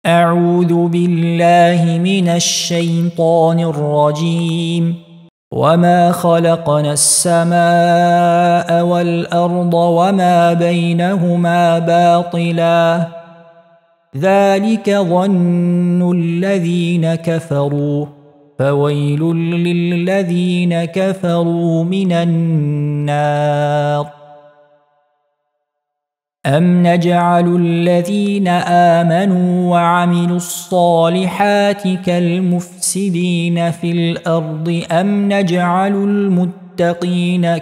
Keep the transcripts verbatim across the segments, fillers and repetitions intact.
أعوذ بالله من الشيطان الرجيم. وما خلقنا السماء والأرض وما بينهما باطلا ذلك ظن الذين كفروا فويل للذين كفروا من النار. أم نجعل الذين آمنوا وعملوا الصالحات كالمفسدين في الأرض أم نجعل المتقين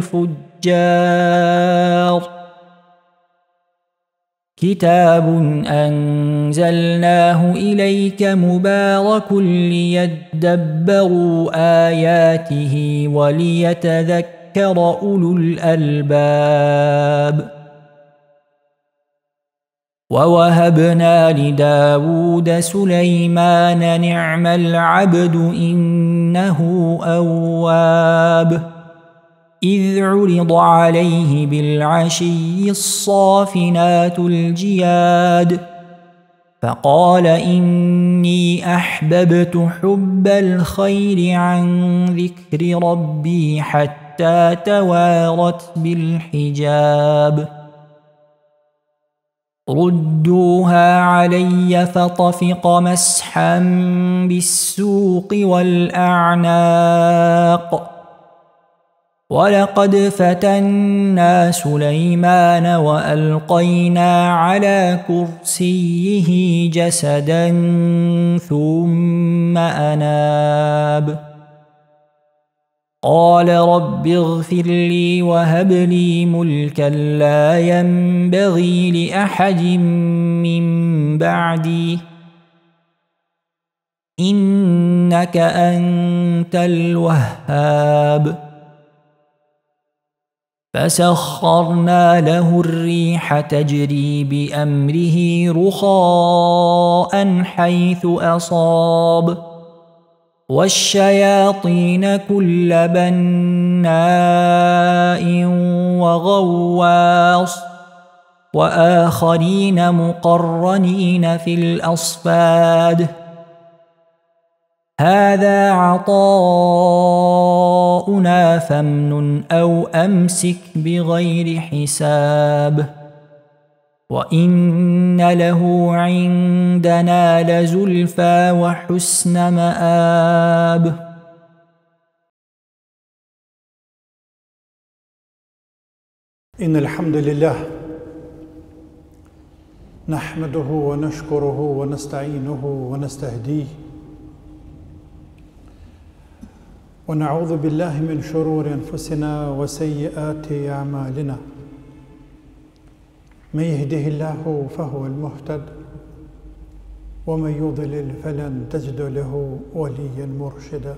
كالفجار. كتاب أنزلناه إليك مبارك ليدبروا آياته وليتذكر أولو الألباب. ووهبنا لداود سليمان نعم العبد إنه أواب. إذ عرض عليه بالعشي الصافنات الجياد فقال إني أحببت حب الخير عن ذكر ربي حتى توارت بالحجاب. ردوها علي فطفق مسحا بالسوق والأعناق. ولقد فتنا سليمان وألقينا على كرسيه جسدا ثم أناب. قال رب اغفر لي وهب لي ملكا لا ينبغي لأحد من بعدي إنك أنت الوهاب. فسخرنا له الريح تجري بأمره رخاء حيث أصاب والشياطين كل بناء وغواص وآخرين مقرنين في الأصفاد. هذا عطاؤنا فامنن أو أمسك بغير حساب وإن له عندنا لزلفى وحسن مآب. إن الحمد لله نحمده ونشكره ونستعينه ونستهديه ونعوذ بالله من شرور أنفسنا وسيئات أعمالنا. من يهده الله فهو المهتد ومن يضلل فلن تجد له وليا مرشدا.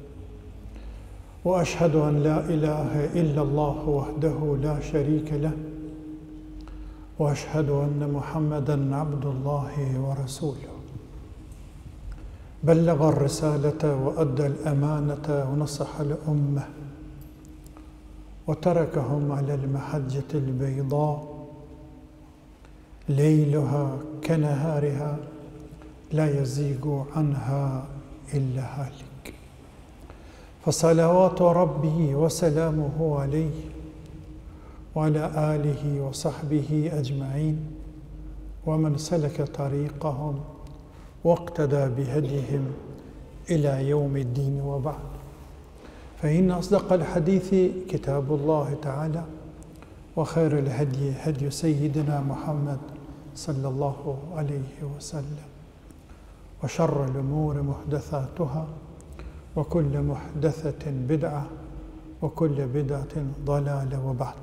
وأشهد أن لا إله إلا الله وحده لا شريك له وأشهد أن محمدًا عبد الله ورسوله. بلغ الرسالة وأدى الأمانة ونصح الأمة وتركهم على المحجة البيضاء ليلها كنهارها لا يزيغ عنها إلا هالك. فصلوات ربي وسلامه عليه وعلى آله وصحبه أجمعين ومن سلك طريقهم واقتدى بهديهم إلى يوم الدين وبعد. فإن أصدق الحديث كتاب الله تعالى وخير الهدي هدي سيدنا محمد صلى الله عليه وسلم وشر الأمور محدثاتها وكل محدثة بدعة وكل بدعة ضلالة وبعد.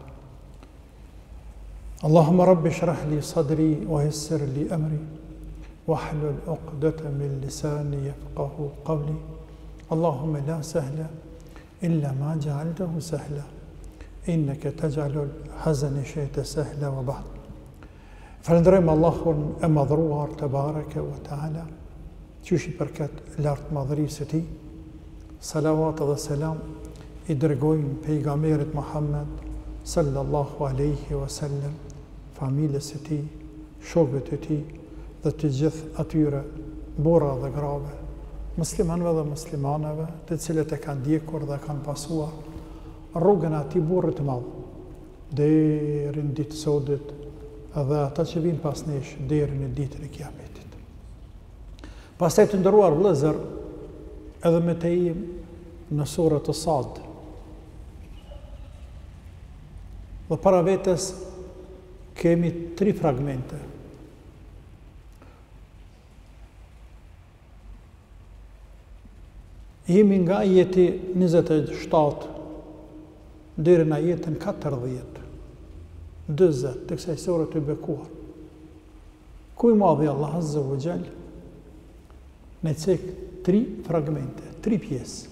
اللهم رب اشرح لي صدري ويسر لي أمري واحلل عقدة من لساني يفقه قولي. اللهم لا سهل إلا ما جعلته سهلا إنك تجعل الحزن شيئا سهلا وبعد. فندرم الله أمضروار تبارك وتعالى شوشي بركات لارت مضري ستي صلوات والسلام إدرقوين بيغاميرة محمد صلى الله عليه وسلم فاميل ستي شوبتتي dhe të gjithë atyre burra dhe grave, muslimanëve dhe muslimaneve, të cilët e kanë ndjekur dhe kanë pasuar rrugën e atij burri të madh deri në ditë sotit edhe ata që vinë pas nesh deri në ditën e Kiametit. Pastaj të nderuar vëllezër, edhe me të im në surën Sad. Dhe para vetes kemi tri fragmente. Jemi nga ajeti njëzet e shtatë deri në ajetin katërdhjetë, dyzet të kësaj sure të bekuar. Ku i madhi Allah Azza wa Jall në cek tri fragmente, tri pjesë.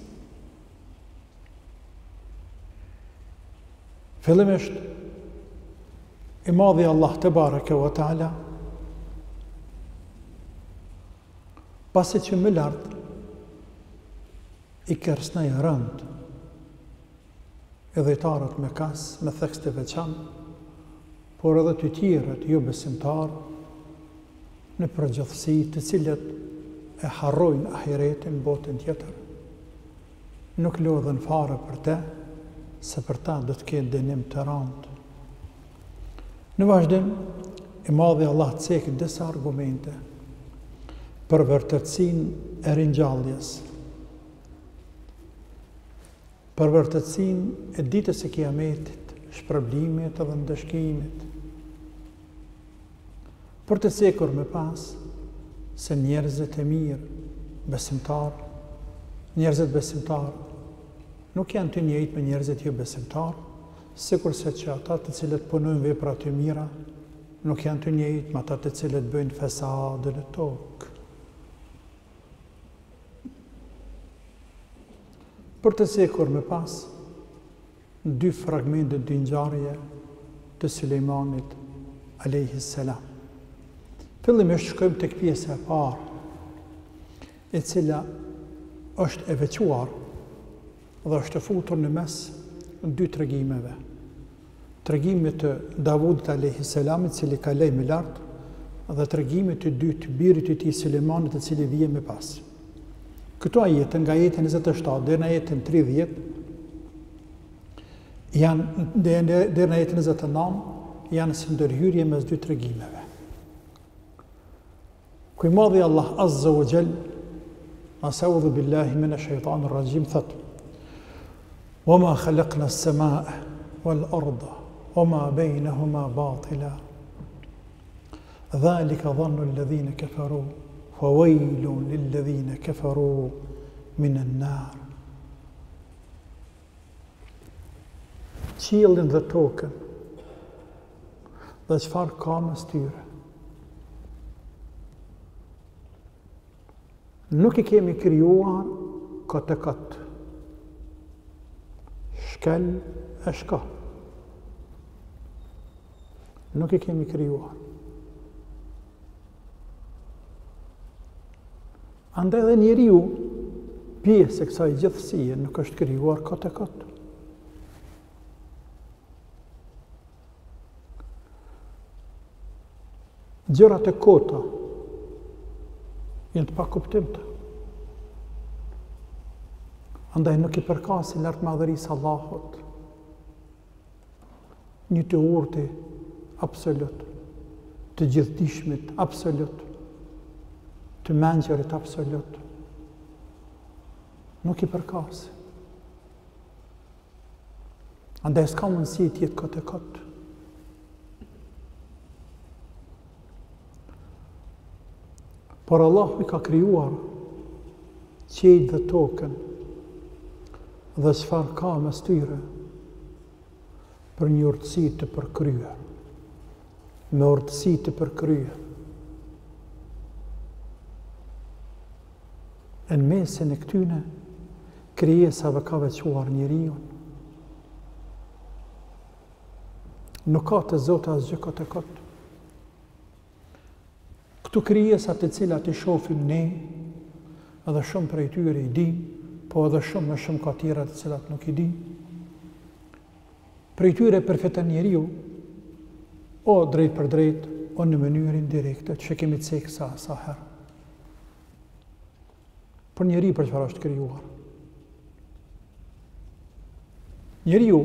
Fillimisht, i madhi Allah te bareke wa taala, pasi që më lart i kërcënoi rënd edhejtarët me kas, me theks të veçantë, por edhe të tjerët jo besimtarë në përgjithësi, të cilët e harrojnë ahiretin, botën tjetër, nuk lodhen fare për te, se për ta do të ketë dënim të rëndë. Në vazhdim, i madhi Allah cek disa argumente për vërtetësinë e ringjalljes, për vërtetësinë e ditës së Kiametit, shpërblimit dhe ndëshkimit, për të cekur me pas se njerëzit e mirë, besimtar, njerëzit besimtar, nuk janë të njëjtë me njerëzit jo besimtar, sikurse që ata të cilët punojnë vepra të mira, nuk janë të njëjtë me ata të cilët bëjnë fesade në tokë. Për të cekur me pas dy fragmente dy ngjarje të Sulejmanit alayhi salam. Fillimisht shkojmë tek pjesa e parë, e cila është e veçuar dhe është e futur në mes dy tregimeve. Tregimit të Davudit alayhi salamit, i cili ka lej më lart, dhe tregimit të dytë birit të tij Sulejmanit, i cili vjen më pas. Këto ajete nga ajeti njëzet e shtatë deri në ajetin tridhjetë janë deri në ajetin njëzet e nëntë janë si ndërhyrje mes dy tregimeve. Ku i madhi Allah Azza wa Jall, a'udhu billahi minash shaitanir rajim, thot: "Wama khalaqna as-samaa wal arda wama baynahuma batila. Dhalika dhannu alladhina kafaru fa waylun lilladhina kafaru min an-nar." Qiellin dhe tokën dhe çfarë ka mes tyre, nuk i kemi krijuar këtë e këtë, shkel e shka. Nuk i kemi krijuar. Andaj edhe njeriu, pjesë e kësaj gjithësie, nuk është krijuar këtë e këtë. Gjërat e kota janë të pakuptimta. Andaj nuk i përkasin lart madhërisë Allahut një të urti absolut, të gjithdijshmit absolut, të mençurit absolut. Nuk i përkasin. Andaj s'ka mundësi të jetë këtë e këtë. Por Allah i ka krijuar qiejt dhe tokën dhe çfarë ka mes tyre për një urtësi të përkryer, me urtësi të përkryer. Në mesin e këtyne krijesave ka veçuar njeriu. Nuk ka të Zotë asgjë këtë e këtë. Këtu krijesat të cilat i shohim ne, edhe shumë prej tyre i dim, po edhe shumë më shumë ka tjera të cilat nuk i dim. Prej tyre përfiton njeriu, o drejt për drejt, unë në mënyrë indirekte, që kemi të cekë sa, sa herë. Për njeri për çfarë është krijuar. Njeriu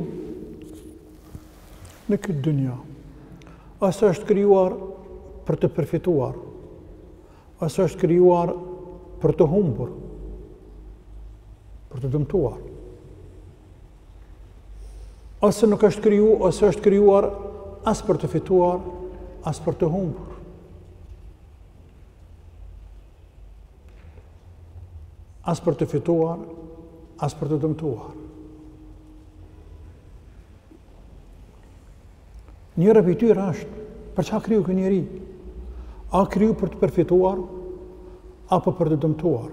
në këtë dynja, asë është krijuar për të përfituar, asë është krijuar për të humbur, për të dëmtuar. Asë nuk është krijuar, asë është krijuar as për të fituar, as për të humbur. As për të fituar, as për të dëmtuar. Njëra prej tyre është, për çfarë kriju ky njeri? A kriju për të përfituar, apo për të dëmtuar?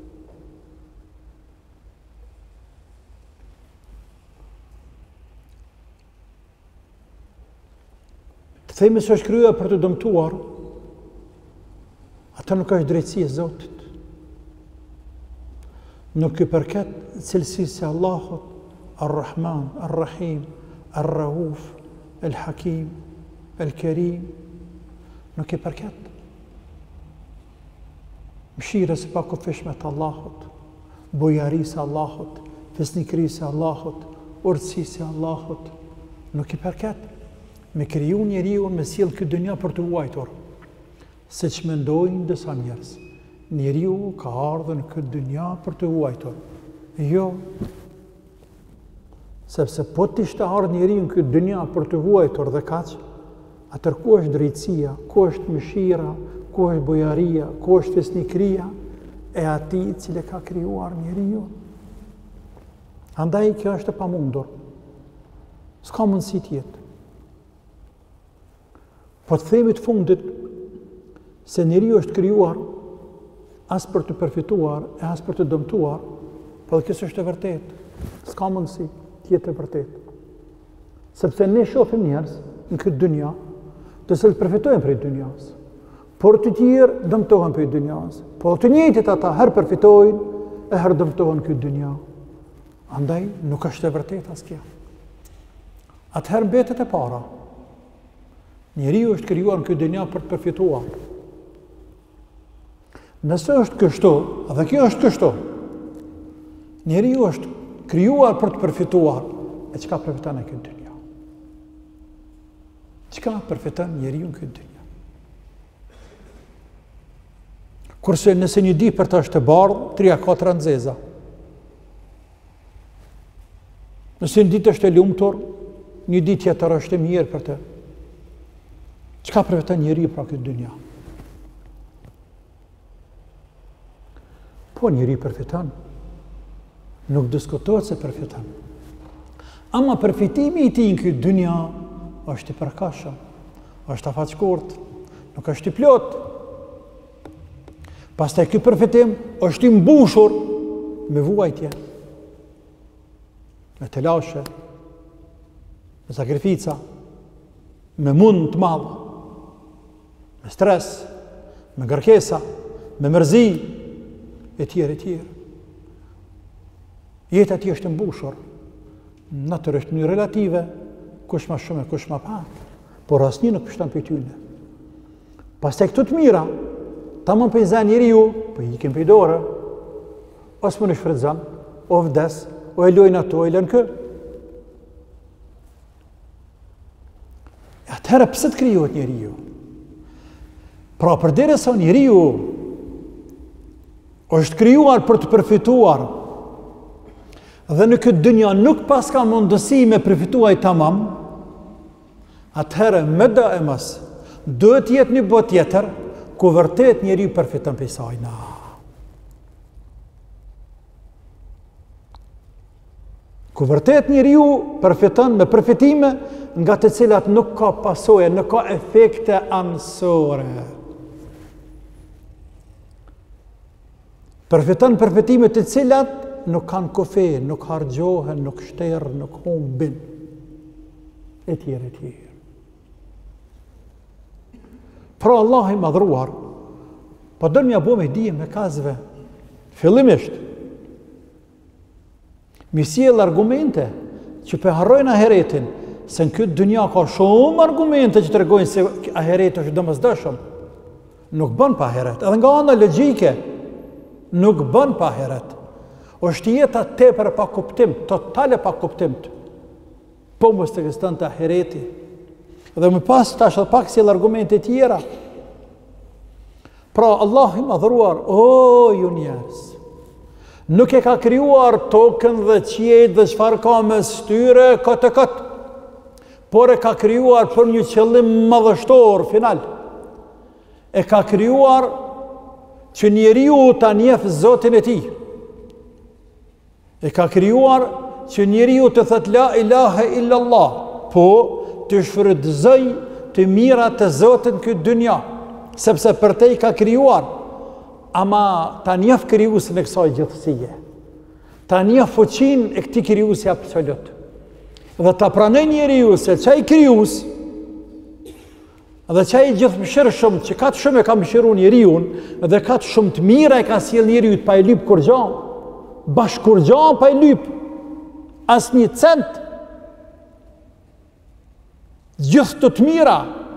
Të themi se është krijuar për të dëmtuar, atë nuk është drejtësi e Zotit. Nuk i përket cilësisë së Allahut, Ar-Rahman, Ar-Rahim, Ar-Rauf, El-Hakim, El-Kerim, nuk i përket. Mëshirës së pakufishme të Allahut, bujarisë së Allahut, fesnikërisë së Allahut, urtësisë së Allahut, nuk i përket. Me kriju njeriu me sjell këtë dynja për të huajtur, siç mendojnë disa njerëz. Njeriu ka ardhur në këtë dynja për të huajtur. Jo. Sepse po të ishte ardhur njeriu në këtë dynja për të huajtur dhe kaq, atër ku është drejtësia, ku është mëshira, ku është bujaria, ku është fesnikëria e atij i cili ka krijuar njeriu. Andaj kjo është e pamundur. S'ka mundësi tjetër. Po të themi të fundit se njeriu është krijuar as për të përfituar e as për të dëmtuar, po dhe kësë është e vërtet. S'ka mundësi tjetë e vërtet. Sepse ne shohim njerëz në këtë dynja, të cilët përfitojnë prej dynjas, por të tjerë dëmtohen prej dynjas, por të njëjtit ata herë përfitojnë e herë dëmtohen këtë dynja. Andaj nuk është e vërtet asgjë. Atëherë mbetet e para. Njeriu është krijuar në këtë dynja për të përfituar. Nëse është kështu, dhe kjo është kështu, njeriu është krijuar për të përfituar, e çka përfiton në këtë dynja? Çka përfiton njeriu në këtë dynja? Kurse nëse një ditë për të është të bardhë, trija katër nxeza. Nëse një ditë është e lumtur, një ditë tjetër është e mirë për të. Çka përfiton njeriu pra këtë dynja? Po njëri përfiton, nuk diskutohet se përfiton. Ama përfitimi i tij në këtë dynja është i përkashëm, është afatshkurt, nuk është i plot. Pastaj ky përfitim është i mbushur me vuajtje, me telashe, me sakrifica, me mund të madh, me stres, me kërkesa, me mërzi, e tjerë, e tjerë. Jeta ti është mbushur, natyrisht në relative, kush ma shumë e kush ma pak, por asnjë nuk pështon për tyne. Pastaj këtu të mira, ta mund për i zanë njeriu, për i ikim për i dorë, ose më në shfrytëzon, o vdes, o e lojnë ato, e lënë kë. Atëherë pse të krijohet njeriu? Pra përderisa njeriu është krijuar për të përfituar dhe në këtë dynja nuk pas ka mundësi me përfituaj tamam, atëherë më da e mas duhet jetë një botë tjetër ku vërtet njeriu përfiton prej saj. Na. Ku vërtet njeriu përfiton me përfitime nga të cilat nuk ka pasojë, nuk ka efekte anësore. Përfiton përfitime të cilat nuk kanë kufe, nuk hargjohen, nuk shterë, nuk humbin, e tjerë, e tjerë. Pra Allah i madhruar, po dënë mja bo me dije me kazve, fillimisht, mi sjell argumente që për harrojnë ahiretin, se në këtë dynja ka shumë argumente që të regojnë se ahireti është domosdoshëm. Nuk bën pa ahiret. Edhe nga ana logjike, nuk bën pa ahiret. Është jeta tepër pa kuptim, totale pa kuptim. Po mos të ekziston të ahireti. Dhe më pas tash edhe pak si argumente tjera. Pra Allah i madhëruar, o ju njerëz, nuk e ka krijuar tokën dhe qiejt dhe çfarë ka mes tyre këtë këtë, por e ka krijuar për një qëllim madhështor final. E ka krijuar që njeriu ta njeh Zotin e tij. E ka krijuar që njeriu të thot la ilaha illa Allah, po të shfrytëzoj të mirat të Zotit në këtë dynja, sepse për te i ka krijuar, ama ta njeh krijuesin e kësaj gjithësie. Ta njeh fuqinë e këtij krijuesi absolut. Dhe ta pranoj njeriu se çai krijues dhe çai gjithëmshirshëm që ka të shumë e ka mëshiruar njeriu dhe ka të shumë të mira e ka sjell njeriu pa i lyp kur gjë, bashk kur gjë pa i lyp asnjë cent. Gjithë të të mira.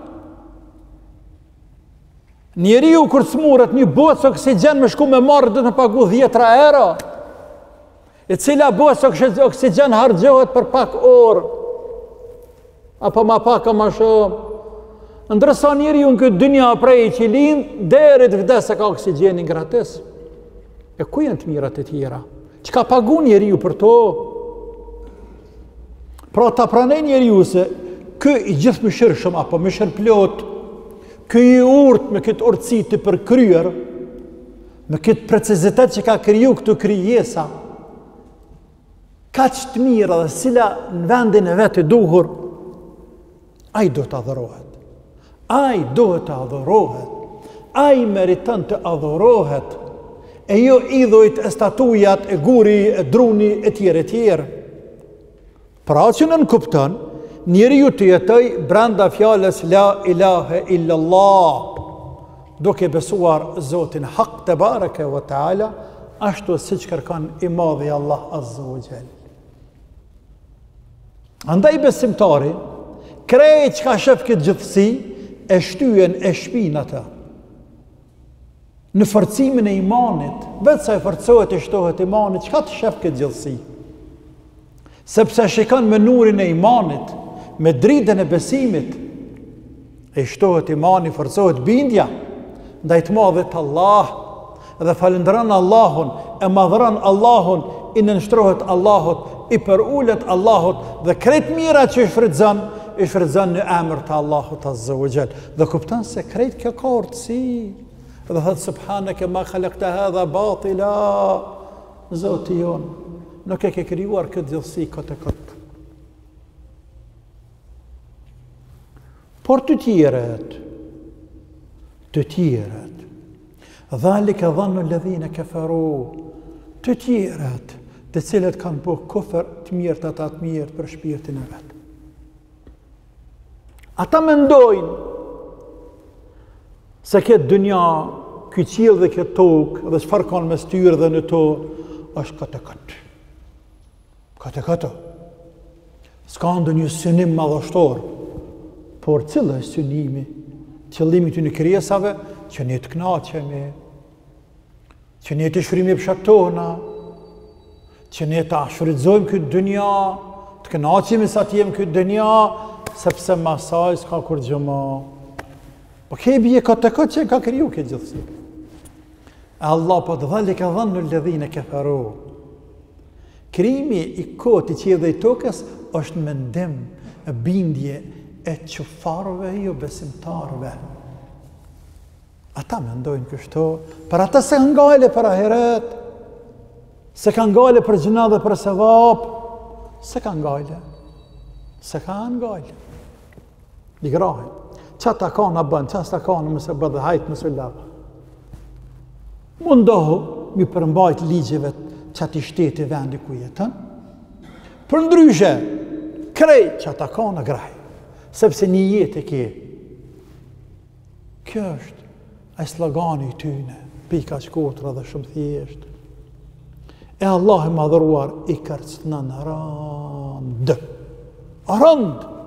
Njeriu kur smuret një bocë oksigjen me shku me marrë dhe të pagu dhjetra euro, e cila bocë oksigjen hargjohet për pak orë, apo ma pak a ma shumë. Ndërsa njeriu në këtë dynja prej që lind, deri të vdes e ka oksigjenin gratis. E ku janë të mirat e tjera? Që ka pagu njeriu për to? Pra ta pranej njeriu se kë i gjithë mëshirshëm apo mëshirplot, kë i urt me këtë urtësi të përkryer, me këtë precizitet që ka kriju këtu krijesa, kaq të mira dhe sila në vendin e vetë duhur, ai do të adhurohet. Ai do të adhurohet. Ai meriton të adhurohet. E jo idhujt, e statujat, e guri, e druni, e tjere tjere. Pra që nën kupton, njeriu të jetoj brenda fjalës la ilahe illallah, duke besuar Zotin hak te bareke ve taala, ashtu siç kërkon i madhi Allah azza wa jall. Andaj besimtari, krejt që ka shef këtë gjithësi, e shtyen e shpin ata. Në forcimin e imanit, vetë sa e forcohet e shtohet imanit, çka të shef këtë gjithësi? Sepse shikon me nurin e imanit, me dritën e besimit, e shtohet imani, forcohet bindja, ndaj të madhit Allah, dhe falendron Allahun, e madhron Allahun, i nënshtrohet Allahut, i përullet Allahut, dhe krejt mira që i shfrytëzon, i shfrytëzon në emër të Allahut azza wa jall. Dhe kupton se krejt kjo ka urtësi. Dhe thot subhanaka ma khalaqta hadha batila, Zoti jon, nuk e ke krijuar këtë gjithësi këtë këtë. Por të tjerët, të tjerët, dhalika dhannu alladhina kafaru, të tjerët, të cilët kanë po kufër të mirë të ata të mirë për shpirtin e vetë. Ata mendojnë se këtë dynja, këtë qiell dhe këtë tokë, dhe çfarë kanë mes tyre dhe në to, është këtë këtë. Këtë këtë. S'ka ndonjë synim madhështor, por cillë është synimi? Qëllimi të në krijesave, që ne të kënaqemi, që ne të shfrymi pshatona, që ne të shfrytëzojmë këtë dynja, të kënaqemi sa të jemi këtë dynja, sepse masaj s'ka kur gjëma. Po ke bje këtë këtë që ka kriju këtë gjithësi. E Allah po të dhali ka dhannu alladhina kafaru. Krimi i koti që dhe i tokës është mendim, bindje e qëfarve jo besimtarve. Ata mendojnë kështu, për ata se kanë ngale për ahiret, se kanë ngale për gjëna dhe për sevap, se kanë ngale, se kanë ngale. I grahin, që ata ka në bënë, që ata ka në mëse bëdhe hajtë mëse lëvë. Mundohu mi përmbajt ligjeve që ati shteti vendi ku jetën, për ndryshe, krej që ata ka në graj, sepse një jetë e ke. Kjo është ai slogani i tyne, pika shkotra dhe shumë thjesht. E Allah i madhëruar i kërcënon rënd. Rënd!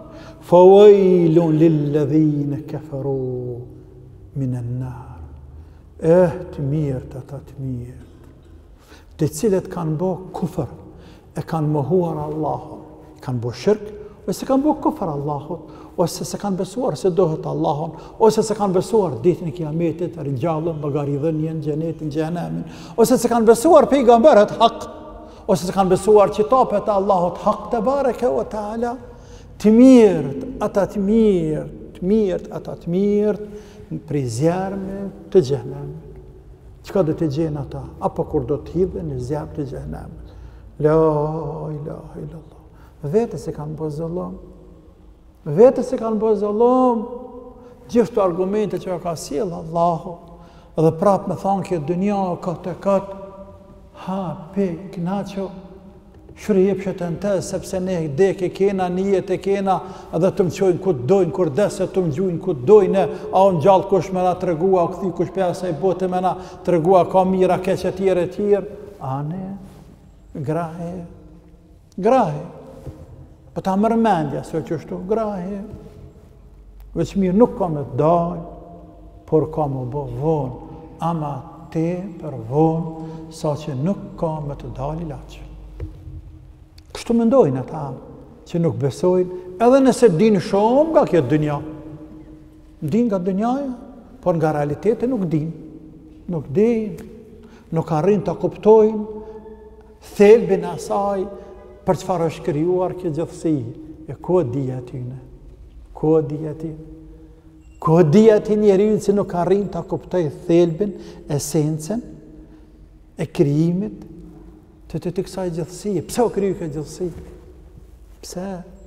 فويل للذين كفروا من النار. اه تمير تتمير تتسلت كان بو كفر كان مهور الله كان بو شرك بس كان بو كفر الله وسس كان بسور سدوهت الله وسس كان بسور ديتنك يا ميتت رجال بغاريضن جنات جهنم وسس كان بسور بيغمبرت حق وسس كان بسور كتابت الله حق تبارك وتعالى تميرت أتتمير تميرت أتتميرت بريزيارم تجهنم شكاد تجينا تا أبا كردو تهيبن زياب تجهنم لا إله إلا الله vetë se kanë bërë zëllëm, vetë se kanë bërë zëllëm, gjithë argumente që ka sjellë Allahu, dhe prapë me thonë kjo dënja këtë e këtë, ha, pe, knaqo, shërjepshet e në të, sepse ne deke kena, nijet e kena, edhe të më qojnë këtë dojnë, kur dese të më gjujnë këtë dojnë, a unë gjallë kush me na të regua, a këthi kush pesa i bote me na të regua, ka mira, keqe tjere tjere, a ne, grahe, grahe, po ta mërmendja, se që shtu grahe, veç mirë nuk ka me dalë, por ka me bo vonë, ama te për vonë, sa që nuk ka me të dalë ilaqë. Kështu mendojnë ata që nuk besojnë, edhe nëse dinë shumë nga kjo dënja. Dinë nga dënjaja, por nga realitete nuk dinë. Nuk dinë, nuk arrin të kuptojnë thelbin e asaj për çfarë është krijuar kjo gjithësi. E ku dija tyne? Ku dija tyne? Ku dija ty njeriu që nuk arrin të kuptojë thelbin, esencën e krijimit të të të kësaj gjithësi. Pse o kriju kjo gjithësi? Pse?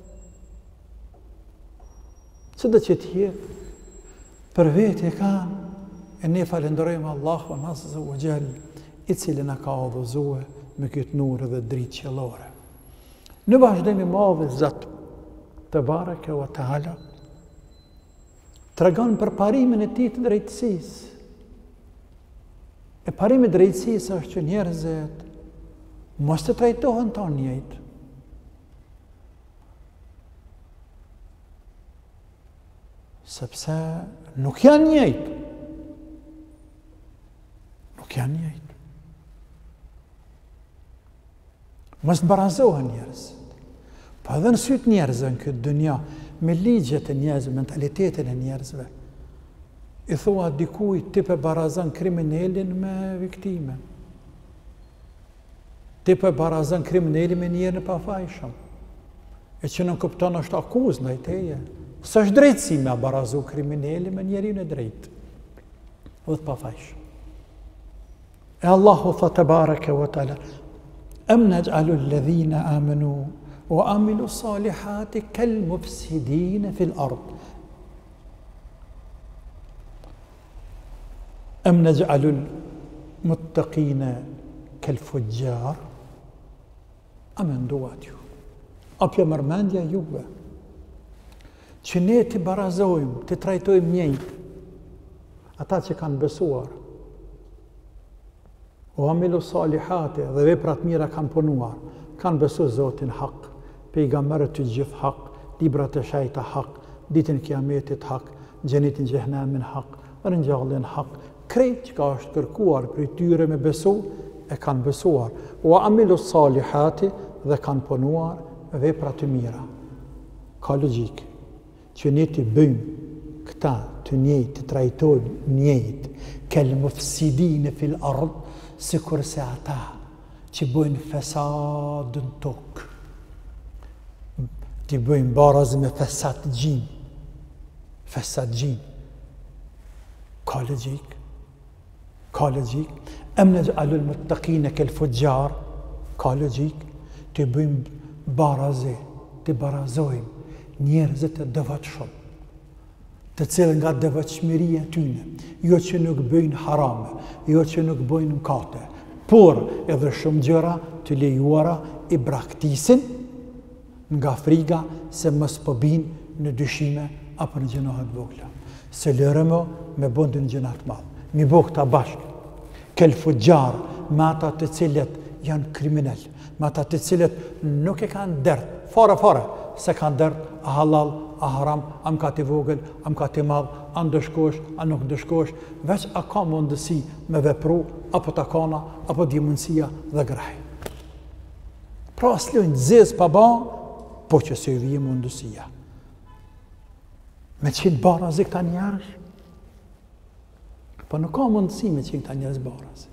Që dhe që tjetë? Për vetë e kanë, e ne falenderojmë Allahun azza wa jall, i cili na ka udhëzuar me këtë nurë dhe dritë qellore. Në vazhdimi madh Zot te bareke wa taala tregon për parimin e tij të drejtësisë. E parimi i drejtësisë është që njerëzit mos të trajtohen të njëjtë. Sepse nuk janë njëjtë. Nuk janë njëjtë. Mos të barazohen njerëzit. Po edhe në sytë njerëzve në këtë dënja, me ligjet e njerëzve, mentalitetin e njerëzve, i thua dikuj ti pe barazon kriminalin me viktime. Ti pe barazon kriminalin me njerën e pafajshëm. E që nuk kupton është akuzë ndaj teje. Së është drejtësi me barazu kriminalin me njerin e drejtë. Dhe të pafajshëm. E Allahu tha te bareke wa taala, am naj'alu alladhina amanu wa amilu salihati kal mufsidin fil ard. Am naj'alu al-muttaqina kal fujjar. A menduat ju? Apja mërmendja juve? Që ne të barazojmë, të trajtojmë njëjtë, ata që kanë besuar, o amilu salihate dhe veprat mira kanë punuar, kanë besu Zotin hak, pejgamberët të gjithë hak, librat e shajta hak, ditën kiametit hak, xhenetin xhehenamin hak, ringjalljen hak, krejt që ka është kërkuar për tyre me besu, e kanë besuar. O amilu salihate dhe kanë punuar vepra të mira. Ka logjikë që ne të bëjmë këta të njëjtë, të trajtojmë njëjtë, kel mufsidin fil ard, sikur se ata që bëjnë fesadën tokë. Të bëjmë barazë me fesat gjin. Fesat gjin. Ka logjikë. Ka logjikë. Am naj'alu al-muttaqina kal fujjar. Ka logjikë. Të bëjmë barazë, të barazojmë njerëzit e devotshëm, të cilën nga devotshmëria tyne, jo që nuk bëjnë harame, jo që nuk bëjnë mëkate, por edhe shumë gjëra të lejuara i braktisin nga friga se mos po binë në dyshime apo në gjënohet vogla. Se lërëmo me bëndin gjënat madhë. Mi bo këta bashkë. Kel fujjar, me ata të cilët janë kriminal, me ata të cilët nuk e kanë dert, fare fare, se kanë dërt, a halal, a haram, a më ka t'i vogël, a më ka t'i madh, a ndëshkosh, a nuk ndëshkosh, veç a ka mundësi me vepru, apo takana, apo dimundësia dhe grahi. Pra s'lojnë zez pa ba, po që se vije mundësia. Me qenë barazi këta njerësh, po nuk ka mundësi me qenë këta njerëz barazi.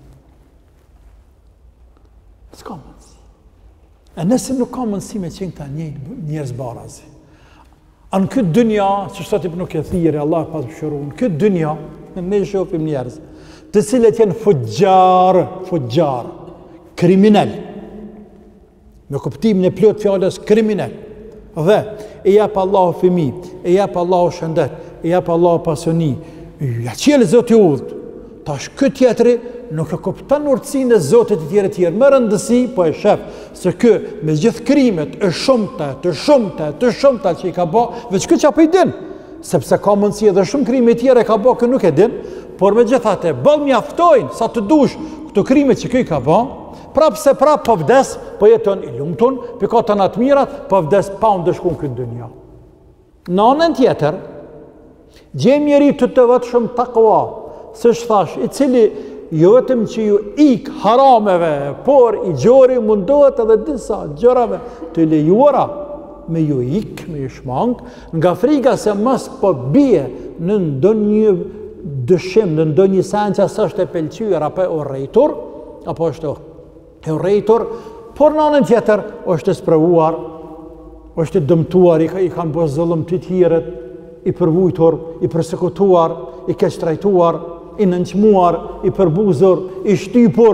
S'ka mundësi. E nëse nuk ka mundësi me qenë këta njerëz barazi, a në këtë dynja, që shtatë nuk e thiri, Allah pas shëru, në këtë dynja, ne shofim njerëz, të cilët jenë fugjarë, fugjarë, kriminal, me kuptimin e plot fjallës kriminal, dhe e jep Allahu fëmi, e jep Allahu shëndet, e jep Allahu pasoni, ja qelë Zoti udhët, tash këtë tjetëri nuk e kupton urtësinë e Zotit të tjerë të tjerë, më rëndësi, po e shef, se kë me gjithë krimet e shumëta, të shumëta, të shumëta që i ka bë, veç këtë që apo i din, sepse ka mundësi edhe shumë krime tjera e ka bë, kë nuk e din, por me gjithate, bëll mjaftojnë, sa të dush, këto krime që kë i ka bë, prapë se prapë po vdes, po jeton i lumtun, për ka të natë mirat, po vdes pa unë dëshkun këtë dënja. Në anën tjetër, gjem njeri të të vetë shumë takua, së shtash, i cili jo vetëm që ju ik harameve, por i gjori mundohet edhe disa gjërave të lejuara me ju ik, me ju shmang, nga frika se mos po bie në ndonjë dëshim, në ndonjë sen që asë është e pelqyër, apo e urrejtur, apo është e urrejtur, por në anën tjetër është e spravuar, është e dëmtuar, i, i kanë bërë zullum të tjerët, i përvujtur, i përsekutuar, i keqtrajtuar, i nënqmuar, i përbuzur, i shtypur.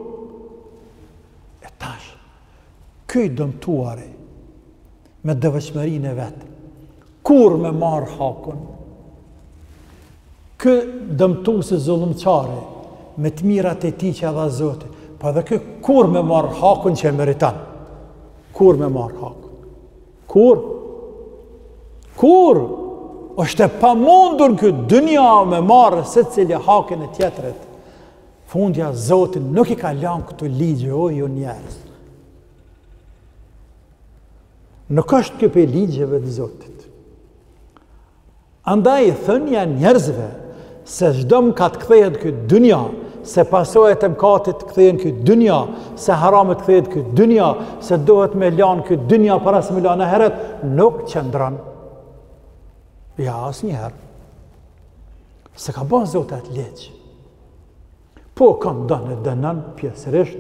E tash, këj dëmtuari, me dëvëshmërinë e vetë, kur me marë hakun, këj dëmtuesi zullumçari, me të mirat e ti që edha Zoti, pa dhe këj kur me marë hakun që e meritan, kur me marë hakun, kur, kur, është e pa mundur këtë dënja me marë se cili hakin e tjetërit. Fundja Zotin nuk i ka lanë këtu ligje, o jo njerës. Nuk është kjo për ligjeve të Zotit. Andaj thënja njerëzve se çdo më ka të kthehet këtë dënja, se pasojat e mkatit të kthehen këtë dënja, se haramet kthehet këtë dënja, se dohet me lanë këtë dënja para se me lanë e heret, nuk qëndran. Ja, asë njëherë, se ka bënë Zotë atë leqë. Po, kam dënë e dënën pjesërisht,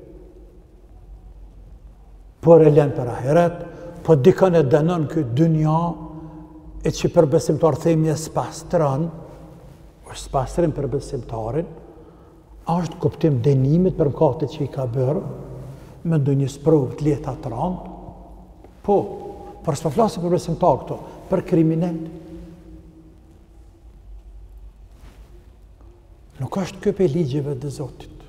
por e lenë për ahiret, po dikën e dënën këtë dynja, e që për besimtar themje spastran, është spastrin për besimtarin, është kuptim dënimit për mkatit që i ka bërë, me ndë një sprovë të leta të randë, po, për së përflasë për besimtar këto, për kriminell. Nuk është kjo për ligjeve dhe Zotit.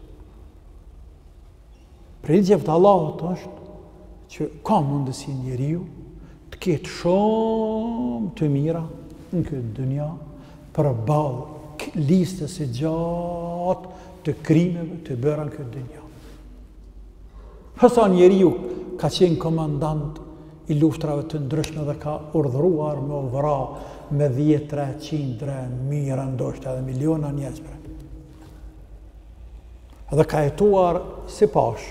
Për ligjeve të Allahut është që ka mundësi njeriu të ketë shumë të mira në këtë dënja për balë listës e gjatë të krimeve të bëra në këtë dënja. Hësa njeriu ka qenë komandant i luftrave të ndryshme dhe ka urdhëruar me vra me dhjetra, qindra, mira, ndoshta edhe miliona njerëz. Dhe ka jetuar si pash,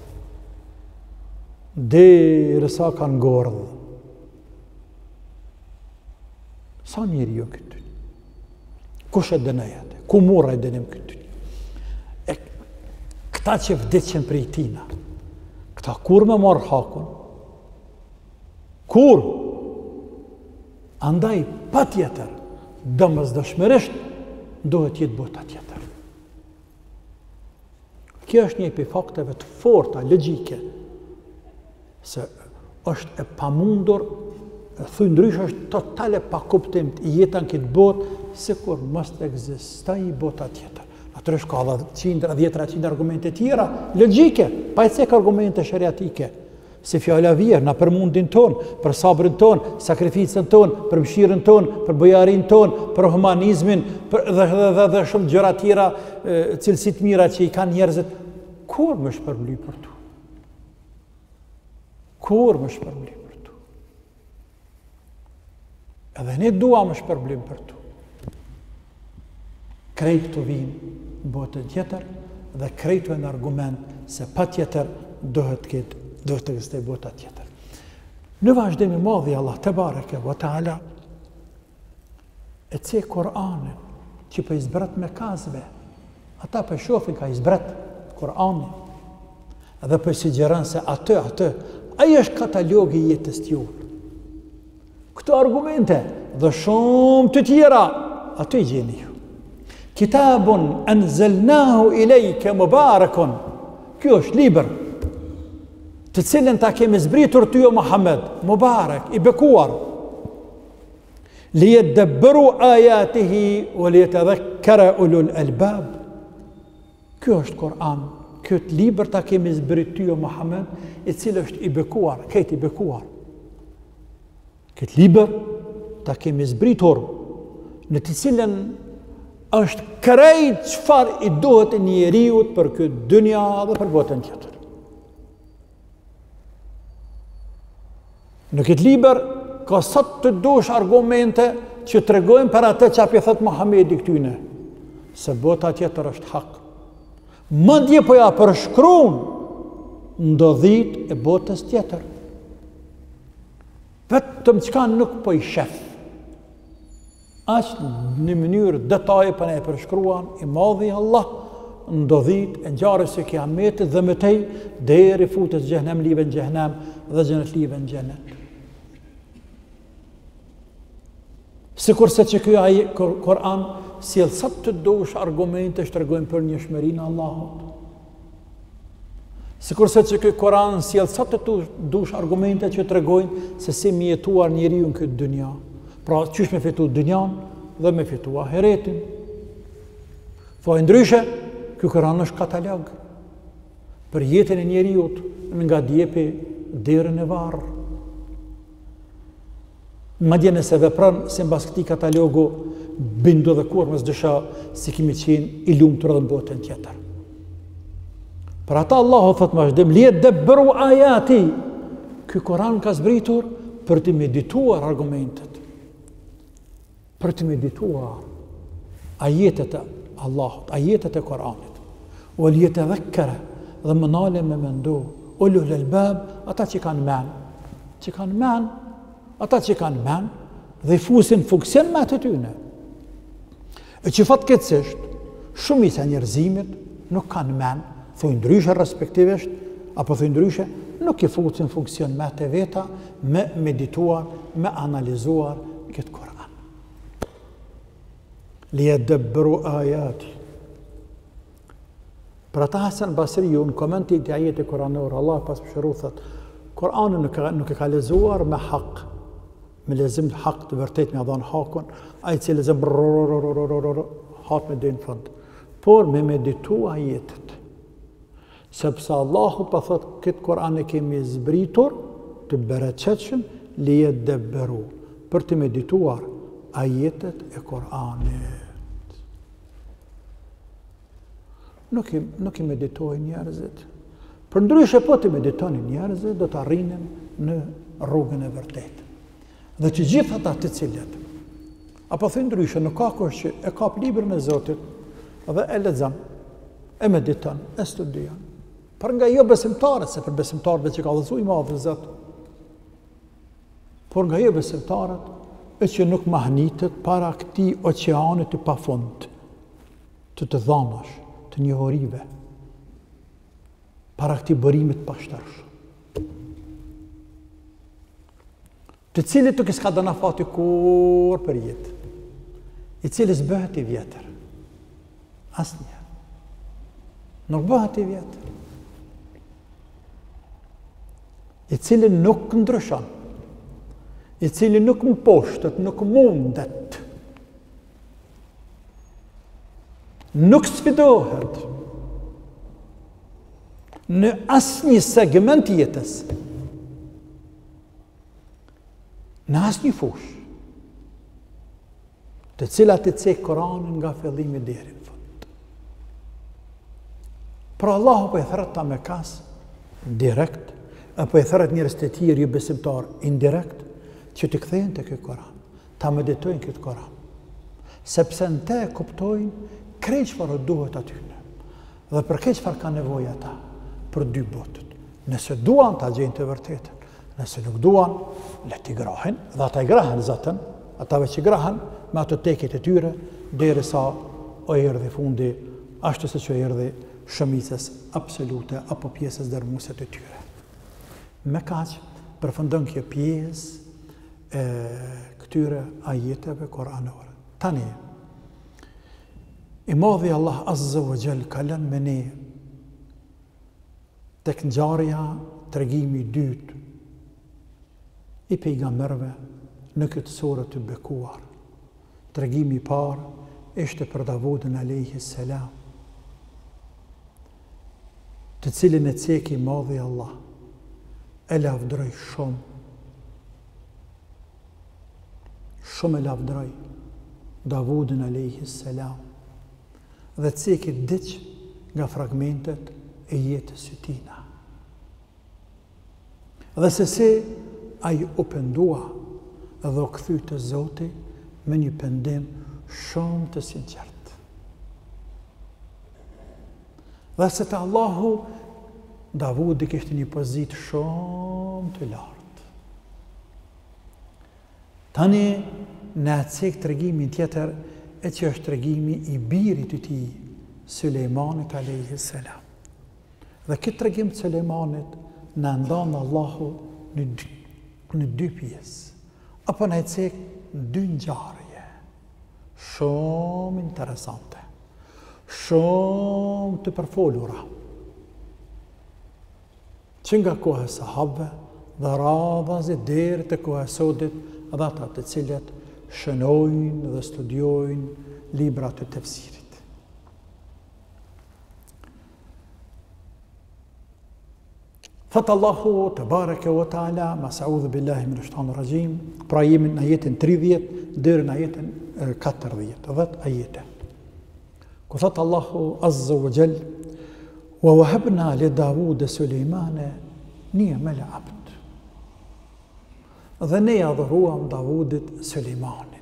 derisa ka ngordhë. Sa njeri jo këtë? Kush e dënejate? Ku mora e dënim këtë? E këta që vdicjen për i tina, këta kur me marë hakun? Kur? Andaj pa tjetër, dëmës dëshmërisht, dohet jetë bota tjetër. Kjo është një për fakteve të forta, logjike, se është e pamundur, thuj ndrysh është totale pa kuptim të jetën këtë botë, se kur mos të ekzistaj bota tjetër. Atërështë ka dhe qindra, dhjetra qindra argumente tjera, logjike, pa e cek argumente shariatike, se fjala vjerë, na për mundin tonë, për sabrin tonë, sakrificën tonë, për mshirën tonë, për bojarin tonë, për humanizmin, për dhe, dhe, dhe, dhe shumë gjëra tjera, e, cilësit mira që i kanë njerëzit, kur më shpërmly për tu? Kur më shpërmly për tu? Edhe ne duam është problem për tu. Krejt të vinë në botën tjetër dhe krejt në argument se pa tjetër dohet këtë, dohet të gëstej bota tjetër. Në vazhdim i madhi Allah te bareke wa taala e ce Kur'anin që për izbret me kazve, ata për shofin ka izbret Kur'anin edhe për sugjeron se atë, atë, ajo është katalogi i jetës tjuaj. Këto argumente dhe shumë të tjera, atë i gjeni ju. Kitabun anzalnahu ilayka mubarakun. Kjo është libër të cilën ta kemi zbritur ty o Muhammed, mubarak, i bekuar. Liyadabbaru ayatihi wa liyatadhakkara ulul albab. Kjo është Kur'an. Këtë libër ta kemi zbritur ty o Muhammed, i cili është i bekuar, këtë i bekuar. Këtë libër ta kemi zbritur në të cilën është krejt çfarë i duhet njeriut për këtë dynja dhe për botën tjetër. Në këtë libër ka sa të dush argumente që tregojnë për atë që api thot Muhamedi këtyne, se bota tjetër është hak. Madje po ja përshkruan ndodhit e botës tjetër. Vetëm çka nuk po i shef. Ashtë në mënyrë detaje për ne e përshkruan i madhi Allah ndodhit e ngjarjes së kiametit dhe mëtej deri futet xhenem live në xhenem dhe xhenet live në xhenet. Sikurse që ky ai Kur'an sjell sa të dush argumente që tregojnë për njohshmërinë e Allahut. Sikurse që ky Kur'an sjell sa të dush argumente që tregojnë se si mi jetuar njeriu në këtë dynja. Pra, qysh me fitu dynjan dhe me fitu ahiretin. Po e ndryshe, ky Kur'an është katalog për jetën e njeriut nga djepi deri në varr. Madje nëse vepron sipas këtij katalogu, bindu dhe kur mos dësha si kimi qenë i lumtur edhe në botën tjetër. Për ata Allahu thot më vazhdim, liyadabbaru ayati. Ky Kur'an ka zbritur për të medituar argumentet, për të medituar ajetet e Allahut, ajetet e Kur'anit. O liyatadhakkara, dhe më nale me mendu, ulul albab, ata që kanë men, që kanë men, ata që kanë men, dhe i fusin funksion me atë tyne. E që fatkeqësisht, shumica e njerëzimit nuk kanë men, thuj ndryshe respektivisht, apo thuj ndryshe, nuk i fusin funksion me atë veta, me medituar, me analizuar këtë Kur'an. Liyadabbaru ayati. Për ata Hasan Basriu në komentin të ajetit kuranor, Allah pas mëshiru thot, Kur'anin nuk, nuk e ka lezuar me hak, me lezim hak të vërtet me adhan hakun, ai që lezim hak me dhe në fund, por me meditu ajetet. Sepse Allahu pa thot, këtë Kur'an e kemi zbritur të bereqetshëm liyadabbaru, për të medituar ajetet e Kur'anit. Nuk i, nuk i meditojnë njerëzit. Për ndryshe po të meditoni njerëzit, do të arrinin në rrugën e vërtet. Dhe që gjithë ata të cilët, apo thë ndryshe, në ka kush që e kap librin e Zotit, dhe e lexon, e mediton, e studion. Për nga jo besimtarët, se për besimtarëve që ka dhëzu i madhë Zot, por nga jo besimtarët, e që nuk mahnitet para këti oqeanit të pafund, të të dhanash, të njohurive, para këti bërimit pashtërsh. Të cilit të kësë ka dëna fati kur për jetë, i cili s'bëhet i vjetër. Asë një. Nuk bëhet i vjetër. I cili nuk ndryshon, i cili nuk më poshtet, nuk mundet, nuk sfidohet në asnjë segment jetës, në asnjë fush, të cilat e cek Kur'anin nga fillimi deri në fund. Pra Allahu po e thret ta me kas direkt, apo e thret njerëz të tjerë jo besimtar indirekt, që të kthehen te ky Kur'an, ta meditojnë këtë Koran. Sepse në te kuptojnë krejt çfarë duhet atyne. Dhe për këtë çfarë ka nevojë ata për dy botët. Nëse duan ta gjejnë të vërtetën, nëse nuk duan, le t'i grahen, dhe ata i grahen zatën, atave që grahen me ato teket e tyre, derisa o erdhi fundi, ashtu se që erdhi shëmicës absolute apo pjesës dërmuese të tyre. Me kaq përfundon kjo pjesë e këtyre ajeteve koranore. Tani, i madhi Allah Azza wa Jall ka lënë me ne tek ngjarja, tregimi i dytë i pejgamberëve në këtë sure të bekuar. Tregimi i parë ishte për Davudin alayhi salam, të cilin e ceki i madhi Allah, e lavdroi shumë, shumë e lavdroi Davudin alayhi salam, dhe ceki diç nga fragmentet e jetës së tina. Dhe se se ai u pendua dhe u kthy te Zoti me një pendim shumë të sinqert. Dhe se te Allahu, Davudi kishte një pozitë shumë të lartë. Tani në cek tregimin tjetër, e që është tregimi i birit të tij, Sulejmanit alayhi salam. Dhe këtë tregim të Sulejmanit na ndan Allahu në dy, në dy pjesë, apo në cek në dy ngjarje shumë interesante, shumë të përfolura, që nga koha e sahabëve dhe radhazi deri te koha e sodit, dhe ata të cilët shënojnë dhe studiojnë libra të tefsirit. Thëtë Allahu të bareke wa ta'ala, mas'udhu billahi min shaitanir rajim, pra jemi në ajetin tridhjetë deri në ajetin katërdhjetë, dhjetë ajete. Ku thëtë Allahu Azza wa Jall, wa wahabna li Davud Sulejmane ni'mal abd. Dhe ne ja dhuruam Davudit Sulejmanin.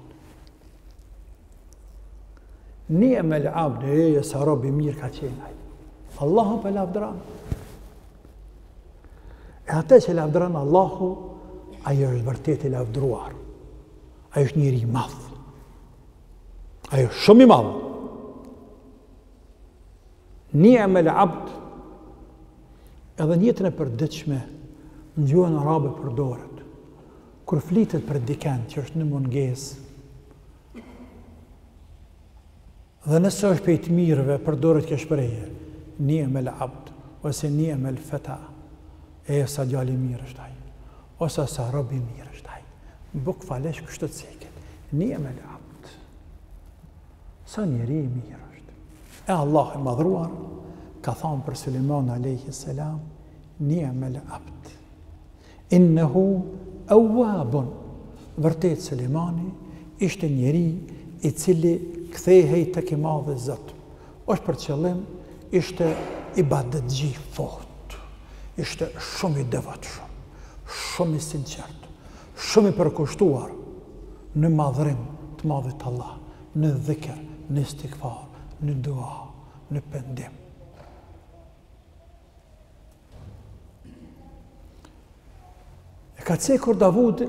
Ni'mal abd, e sa rob i mirë ka qenë ai. Allahu po lavdron. E atë që lavdron Allahu, ajo është vërtet i lavdruar. Ajo është njëri i madh. Ajo është shumë i madh. Ni'mal abd, edhe në jetën e përditshme, në gjuhën arabe përdoret. Kur flitet për dikën që është në mungesë, dhe nëse është prej të mirëve, përdoret kjo shprehje, ni'mal abd, ose ni'mal fata. E sa djali mirë është ai, ose sa robi mirë është ai. Buk falesh kështu të ceket. Ni'mal abd. Sa njeri i mirë është. E Allah i madhruar ka thënë për Sulejman alayhi salam, ni'mal abd. Innehu awwabun. Vërtet Sulejmani ishte njeri i cili kthehej tek i madhi Zot. Është për qëllim, ishte ibadetxhi fort. Ishte shumë i devotshëm, shumë i sinqert, shumë i përkushtuar në madhrim të madhit Allah, në dhikr, në istikfar, në dua, në pendim. E ka cekur Davud,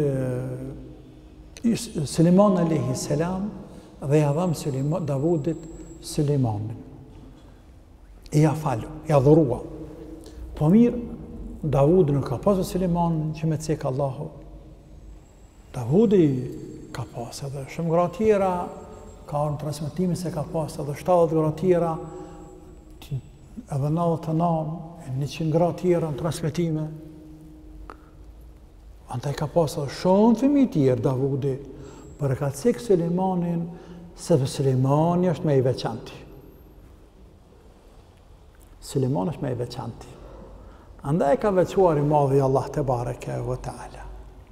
Sulejman alayhi salam, dhe ja dham Davudit Sulejmanin. E ja falu, ja dhurua. Po mirë, Davudi nuk ka pasur Sulejmanin që me cek Allahu. Davudi ka pas edhe shumë gra tjera, ka në transmetime se ka pas edhe shtatëdhjetë gra tjera, edhe nëntëdhjetë e nëntë, njëqind gra tjera në transmetime. Antaj ka pas edhe shumë fëmijë tjerë Davudi, por e ka cek Sulejmanin, sepse Sulejmani është më i veçantë. Sulejmani është më i veçantë. Andaj ka veçuar i madhi Allah te bareke wa ta'ala.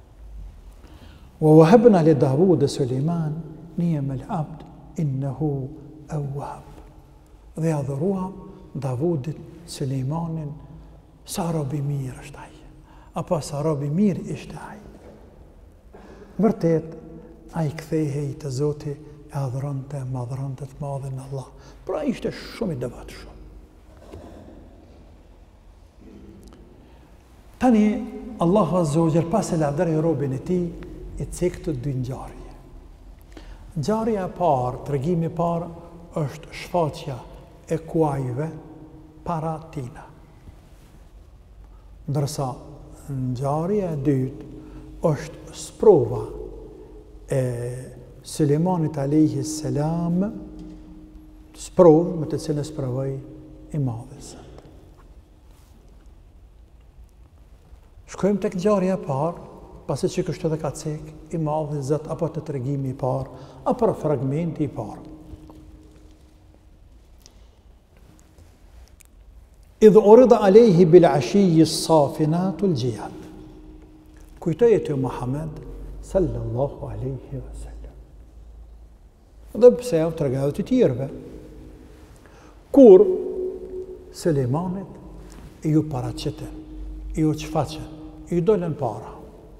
Wa wahabna li Davud Sulejman ni'mal abd innehu awwab. Dhe ja dhuruam Davudit Sulejmanin, sa rob i mirë është ai. Apo sa rob i mirë ishte ai. Vërtet, a i kthehej të Zoti, e adhuronte, madhronte të madhin Allah. Pra ishte shumë i devotshëm. Tani, Allahu Azza wa Jalla pas e lavdëroi robën e tij, i cek të dy ngjarje. Ngjarja e parë, tregimi i parë, është shfaqja e kuajve para tina. Ndërsa ngjarja e dytë është sprova e Sulejmanit alayhi salam, sprovë me të cilën sprovoi i madhi Zot. Shkojmë tek ngjarja e parë, pasi që kështu edhe ka cek i madhi Zot, apo të tregimi i parë, apo fragmenti i parë. Idh urida alayhi bil ashiyyi as-safinatu al-jiyad. Kujtoje të Muhammed sallallahu alaihi wasallam. Dhe pse u tregau të tjerëve. Kur Sulejmanit i ju paraqiten, i ju çfaqen, i ju dolën para.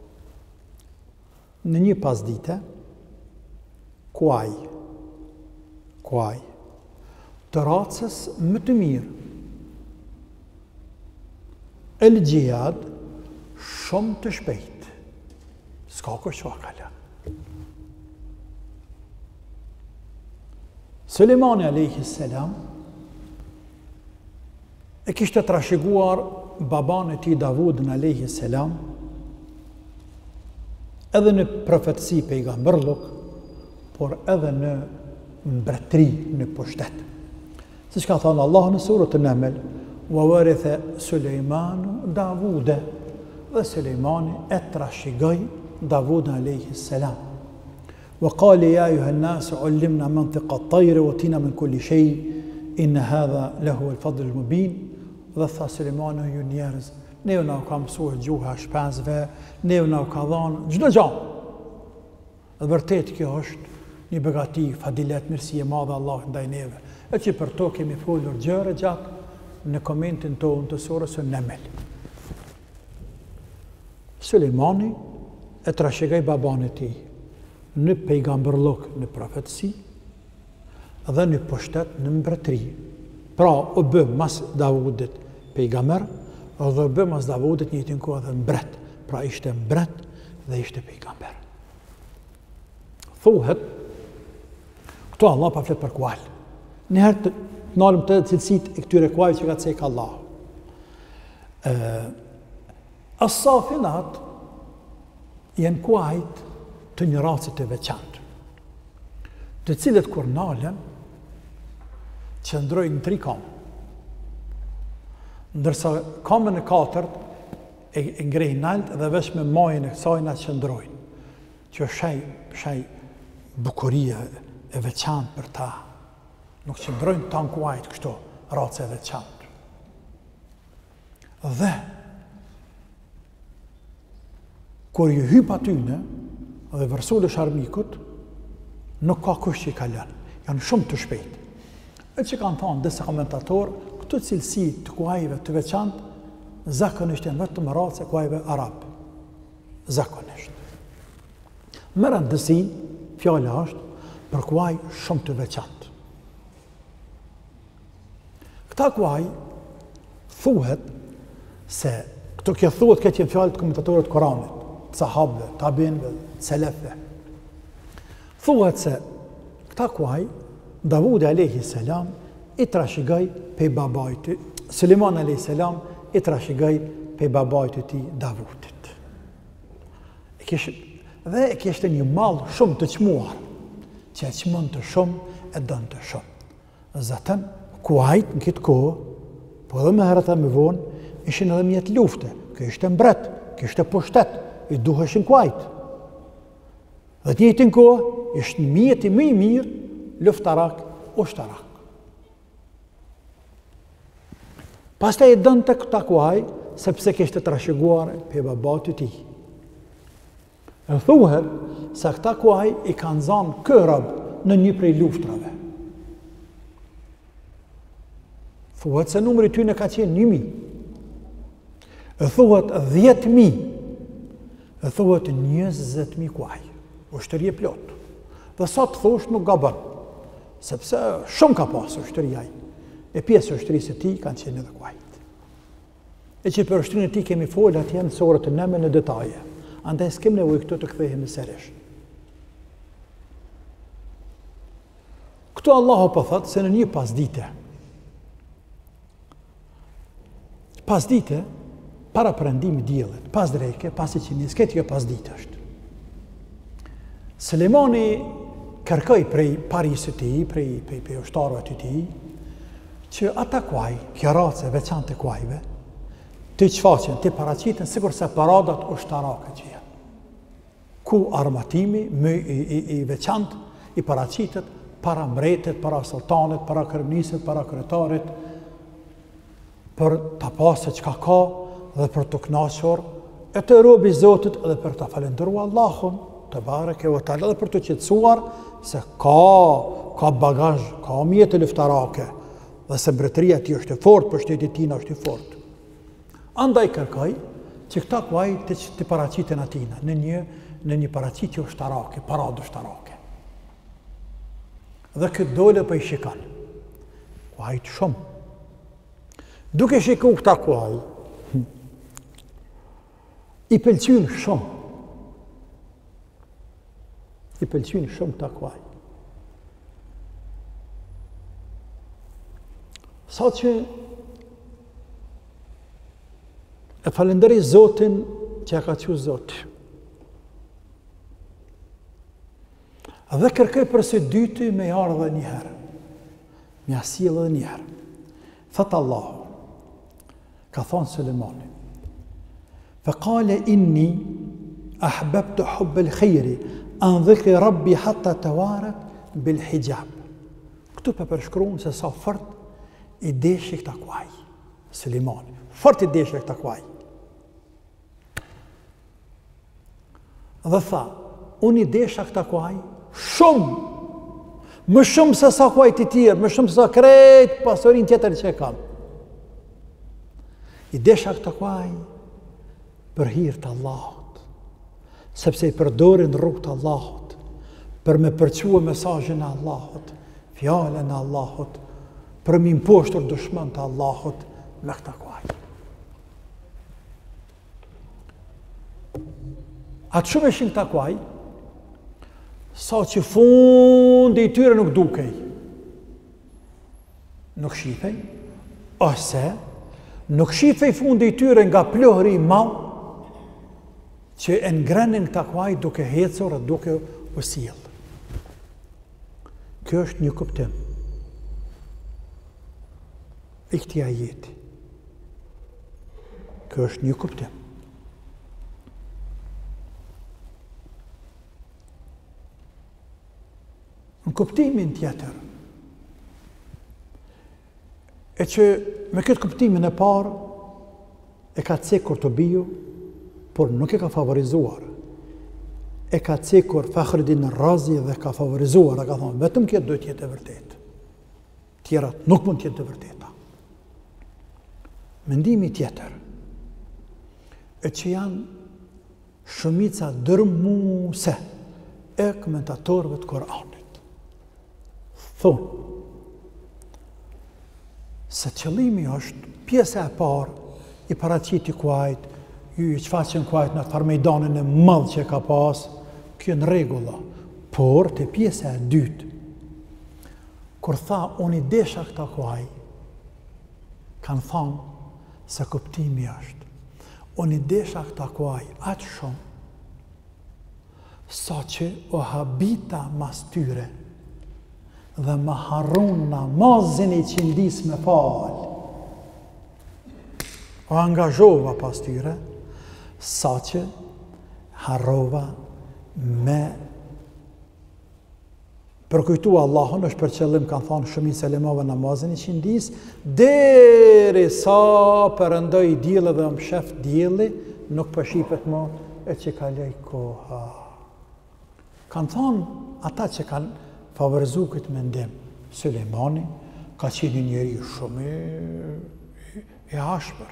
Në një pasdite, kuaj, kuaj, të racës më të mirë, el gjihad, shumë të shpejt, s'ka kërë që akala. Sulejmani alayhi salam e kishte trashëguar baban e tij Davudin alayhi salam edhe në profetësi pejgamberllok, por edhe në mbretëri, në pushtet. Siç ka thënë Allah në surën An-Naml, wa waritha Sulejmanu Davude, dhe Sulejmani e trashëgoi Davudin alayhi salam. وقال يا أيها الناس علمنا منطق الطير وأوتينا من كل شيء إن هذا لهو الفضل المبين. Dhe tha Sulejmani, ju njerëz, ne u na ka mësuar gjuha shpenzve, ne u na ka dhënë çdo gjë. Dhe vërtet kjo është një begati, fadilet, mirësi e madhe Allah ndaj neve. E që për to kemi folur gjëra gjatë në komentin tonë të surës An-Naml. Sulejmani e trashëgoi baban e tij në pejgamberllok, në profetësi, dhe në pushtet, në mbretëri. Pra, u bë mas Davudit pejgamber, dhe u bë mas Davudit një njëjtin kohë dhe mbret. Pra, ishte mbret dhe ishte pejgamber. Thuhet, këto Allah pa flet për kuaj. Njëherë të nalëm të cilësit e këtyre kuaj që ka cekë Allah. As-safinat janë kuajt të një racit të veçantë, të cilët kur nalen, qëndrojnë në tri kamë. Ndërsa kamën e katërt e, e ngrejnë nalt dhe vesh me majën e kësajna qëndrojnë, që shaj, shaj bukuria e veçantë për ta. Nuk qëndrojnë të ankuajt kështu, racit e veçantë. Dhe, kur ju hyp atyne, dhe vërsulë sharmikut, nuk ka kush që i kalën. Janë shumë të shpejt. E që kanë thonë disa komentatorë, këto cilësi të kuajve të veçantë, zakonisht janë vetëm racë e kuajve arabë. Zakonisht. Më rëndësi, fjala është për kuaj shumë të veçantë. Këta kuaj thuhet se, këto kjo thuhet këtë jenë fjallë të komentatorët Koranit, sahabëve, tabinëve, selefëve. Thuhet se këta kuaj, Davudi alayhi salam i trashëgoi pe babait, Sulejman alayhi salam i trashëgoi pe babait të tij Davudit. E kish dhe e kishte një mall shumë të çmuar, që e çmon të shumë e don të shumë. Zaten kuajt në këtë kohë, po edhe më herët më vonë, ishin edhe mjet lufte. Ky ishte mbret, ky ishte pushtet, i duheshin kuajt. Dhe të njëjtin kohë, ishte një mjeti më i mirë, luftarak, ushtarak. Pastaj e donte këta kuaj, sepse kishte trashëguar pe babat të tij. E thuhet se këta kuaj i kanë zanë kërab në një prej luftrave. Thuhet se numri tyne ka qenë një mi. E thuhet dhjetë mi. E thuhet njëzet mi kuaj. ushtëri e plot. Dhe sa të thosh nuk gabon, sepse shumë ka pasur ushtëria ai. E pjesë e ushtërisë së tij kanë qenë edhe Kuajt. E që për ushtërinë e tij kemi folë atje në sorët e nëme në detaje. Andaj s'kem nevojë këtu të kthehemi sërish. Këtu Allahu po thotë se në një pasdite, pasdite, para perëndimit diellit, pas dreke, pas i qinis, këtë kjo pasdite është. Sulemani kërkoi prej parisë të tij, prej prej prej ushtarëve të tij, që ata kuaj, kjo race veçantë e kuajve, të çfaqen, të paraqiten sikur se paradat ushtarake që janë. Ku armatimi më i, i, i veçantë i paraqitet para mbretit, para sultanit, para kryeministit, para kryetarit, për ta pasë çka ka dhe për të kënaqur e të robi Zotit dhe për ta falendëruar Allahun te bareke ve teala dhe për të qetësuar se ka ka bagazh, ka mjete luftarake dhe se mbretëria e tij është e fortë, për shteti i tij është i fortë. Andaj kërkoj që këta kuaj të, të paraqiten atina në një në një paraqitje ushtarake, paradë ushtarake. Dhe këtë dole për i shikan. Kuajt shumë. Duke shiku këta kuaj, i pëlqyn shumë. I pëlqyn shumë këta kuaj. Sa që e falenderi Zotin që ja ka qu Zotë. Dhe kërkoj për së dyti me jarë dhe njëherë. Me asil dhe njëherë. Thëtë Allahu, ka thonë Sulemani, faqale inni ahbabtu hubb al-khayri an dhikri rabbi hatta tawarat bil hijab. Këtu për përshkruan se sa fort i deshi këta kuaj. Sulemani, fort i deshi këta kuaj. Dhe tha, unë i desha këta kuaj shumë, më shumë se sa kuaj të tjerë, më shumë se sa krejt pasurin tjetër që e kam. I desha këta kuaj për hir të Allahut, sepse i përdorin rrugë të Allahut, për me përqua mesazhin e Allahut, fjalën e Allahut, për me imposhtur dushmën të Allahut me këta kuaj. Atë shumë ishin këta kuaj, sa që fundi i tyre nuk dukej, nuk shifej, ose nuk shifej fundi i tyre nga plohëri i madh që e ngrenin këta kuaj duke hecur e duke u sjell. Kjo është një kuptim i këtij ajeti. Kjo është një kuptim. Në kuptimin tjetër, e që me këtë kuptimin e parë e ka cekur të biju, por nuk e ka favorizuar. E ka cekur Fakhruddin Razi dhe ka favorizuar, e ka thonë, vetëm këtë duhet jetë e vërtet. Tjerat nuk mund tjetë e vërteta. Mendimi tjetër, e që janë shumica dërmuse e komentatorëve të Koranit. Thonë, se qëllimi është pjesa e parë i paraqiti kuajt, ju i qfaqen kuajt në farmejdanin e madh që ka pas, kjo në rregulla, por të pjesa e dytë, kur tha unë i desha këta kuaj, kanë thonë se kuptimi është, unë i desha këta kuaj atë shumë, sa që o habita mas tyre, dhe më harrun namazin i qindis me falë. O angazhova pas tyre, sa që harrova me përkujtu Allahun, është për qëllim kanë thonë shumë i selimove namazin i qindis, deri sa përëndoj djeli dhe më shef djeli, nuk përshipet më e që kalej koha. Kanë thonë ata që kanë favorizu këtë mendim. Sulemani ka qenë njëri shumë i, i ashpër.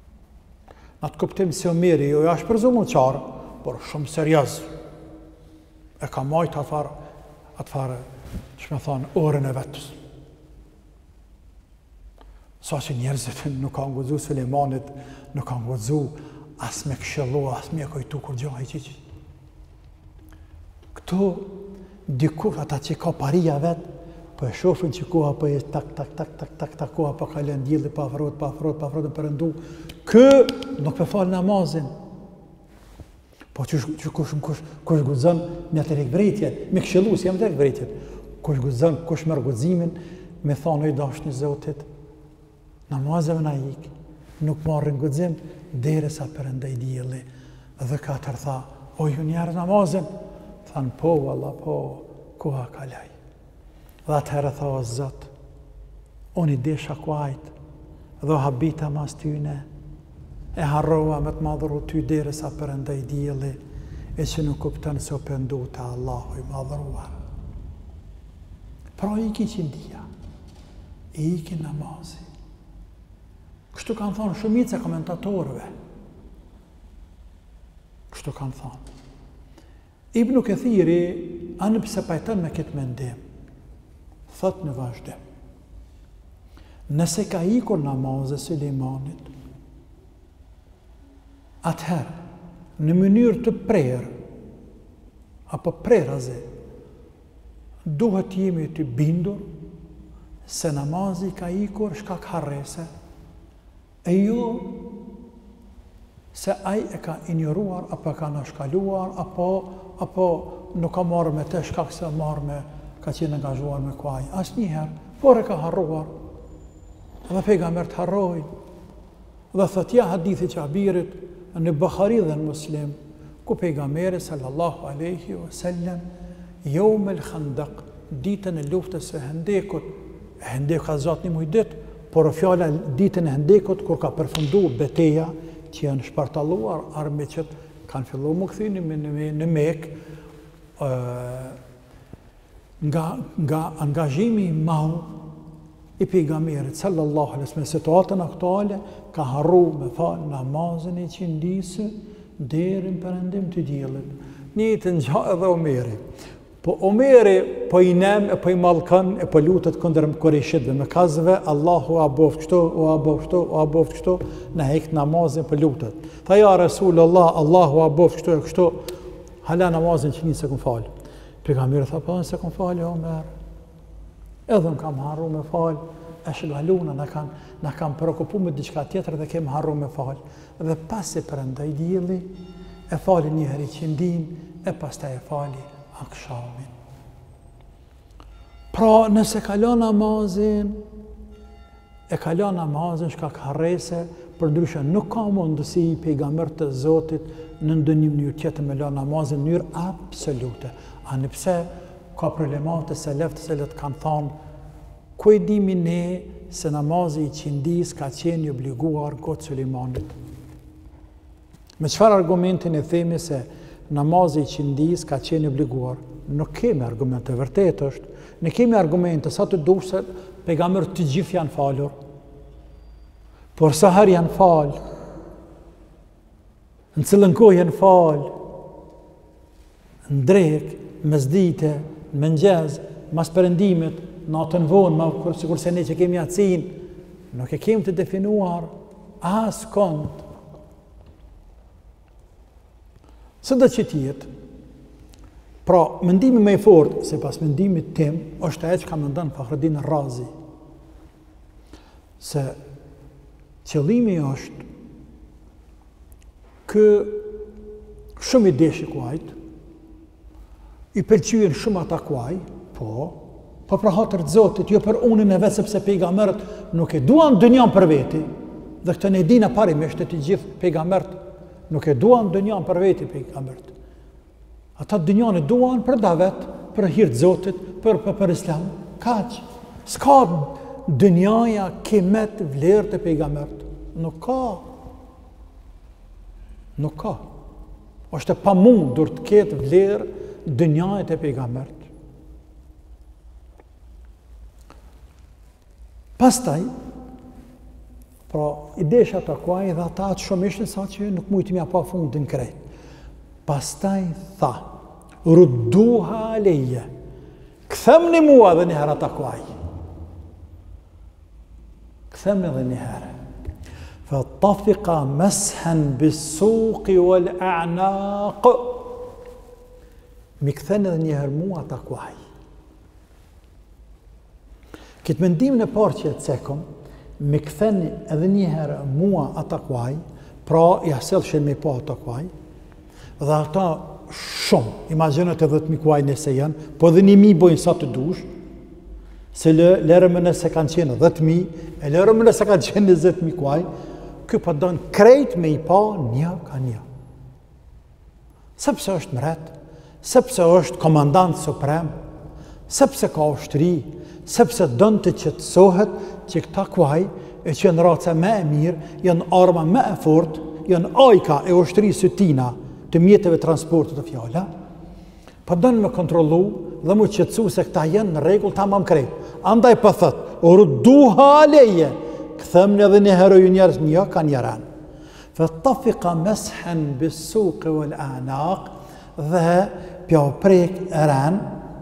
Në të kuptim se Omeri jo i ashpër zumë qarë, por shumë serioz. E ka majtë atë farë, atë farë, që me thonë, orën e vetës. Sa që njerëzit nuk ka nguzu Sulemanit, nuk ka nguzu as me këshillu, as me kujtu kur gjohë i qiqë. Këto, dikur, ata që ka paria vetë, po e shofin që koha po e tak, tak, tak, tak, tak, tak, koha po kalen djeli, pa afrot, pa afrot, pa afrot, për ndu. Kë nuk pe falë namazin. Po që kush, kush, kush guzën me të rekvretjet, me këshillu, si jam të rekvretjet. Kush guzën, kush mërë guzimin, me thonë oj dash një zotit, namazëve na ikë, nuk marrin guzim, dere sa përëndaj djeli. Dhe katër tha, oj, ju njerë namazin, thanë, po, Allah, po, koha kalaj. Dhe atëherë tha o Zot, unë i desha kuajt, dhe habita mas tyne, e harroa me të madhuru ty dere sa përëndaj djeli, e që nuk kuptën se o pëndu të Allahu i madhruar. Pra i ki qindia, i ki namazi. Kështu kanë thonë shumica komentatorëve. Kështu kanë thonë. Ibnu Kathiri, anë pëse pajton me këtë mendim, thot në vazhdim. Nëse ka ikur namazë Sulemanit, atëherë, në mënyrë të prerë, apo preraze, duhet jemi të bindur se namazi ka ikur shkak harrese, e jo se ai e ka injoruar, apo ka nashkaluar, apo, apo nuk ka marrë me të shkak se marrë me, ka qenë angazhuar me kuaj. Asë njëherë, por e ka harruar. Dhe pejgamberi harroi. Dhe thot ja hadithi Jabirit në Buhari dhe në Muslim, ku pejgamberi sallallahu alaihi wasallam yawm al-Khandaq, ditën e luftës së Hendekut, Hendek ka zot një muj ditë, por fjala ditën e Hendekut kur ka përfunduar betejë që janë shpartalluar armiqët, kanë filluar më kthini në në Mekë, nga nga angazhimi i madh i pejgamberit sallallahu alaihi wasallam, situatën aktuale ka harru me fal namazin e qindisë deri në perëndim të diellit. Njëtë ngja edhe Omeri. Po Omeri po i nem, e po i mallkon, e po lutet kundër Kureshitëve, me kazve, Allahu a boft kështu, o a boft kështu, o a boft kështu, në hek namazin po lutet. Tha ja Rasulullah, Allahu a boft kështu e kështu, hala namazin që një se kun falë. Pejgamberi tha, po se kun falë, Omer. Edhe në kam harru me falë, e shgaluna, në kam, në kam preokupu me diçka tjetër dhe kem harru me falë. Dhe pas e përëndaj dielli, e fali një heri qindin, e pas ta e fali akshamin. Pra nëse kalon namazin, e kalon namazin shkak harrese, për ndryshe nuk ka mundësi pejgamber të Zotit në ndonjë mënyrë tjetër me lënë namazin në mënyrë absolute. Ani pse ka problemate se leftë se letë kanë thonë, ku e dimi ne se namazi i qindis ka qenë i obliguar gotë Sulemanit. Me qëfar argumentin e themi se namazi i qindis ka qenë i obliguar? Nuk kemi argumente, vërtet është. Ne kemi argumente, sa të dush se pejgamberët të gjithë janë falur, por sa herë janë falë, në cilën kohë janë falë, në drekë, mesdite, në mëngjes, mas perëndimit, natën vonë, ma sikur se ne që kemi acin, nuk e kemi të definuar as kont. Së do që tjetë, pra, mendimi me i fort, se pas mendimit tim, është e që ka mëndën Fakhreddin Razi, se qëllimi është kë shumë i deshi kuajt, i pëlqyen shumë ata kuaj, po, po për hatër të Zotit, jo për unën e vetë, sepse pejgamberët nuk e duan dënjan për veti, dhe këtë ne dina parimisht e të gjithë pejgamberët, nuk e duan dënjan për veti pejgamberët. Ata dënjan e duan për davet, për hir të Zotit, për, për, për Islam. Kaq, s'ka dënjaja kimet vlerë të pejgamberët. Nuk ka. Nuk ka. Është e pamundur të ketë vlerë dënjajt e pejgamberët. Pastaj, pra, i desha të kuaj dhe ata atë shumë ishtë sa që nuk mujtë mja pa fundin krejt. Pastaj tha, rudduha leje, këthemni mua dhe një herë ata kuaj. Këthemni dhe një herë. فطفق مسحا بالسوق والأعناق. Mi këtheni dhe njëherë mua ata kuaj. Këtë mendimin e parë që e cekëm, mi këtheni edhe njëherë mua ata kuaj, pra i aselshin me pa ata kuaj, dhe ata shumë, imaginët e dhëtë mi kuaj nëse janë, po dhe një mi bojnë sa të dush, se lërëm e nëse kanë qenë dhëtë mi, e lërëm e nëse kanë qenë njëzet mi kuaj, kjo për dënë krejt me i pa një ka një. Sepse është mret, sepse është komandant suprem, sepse ka ushtri, sepse dënë të qëtësohet që këta kuaj e që në raca me e mirë, janë arma me e fort, janë ajka e ushtri së tina të mjetëve transportit të fjalla, për dënë me kontrolu dhe mu qëtësu se këta janë në regull ta mam krejt. Andaj për thëtë, rudduha leje, këthemni edhe një herë ju njerës një ka njëran. Fëtafika meshen bisuqe vë l'anak dhe pja u prek e ran,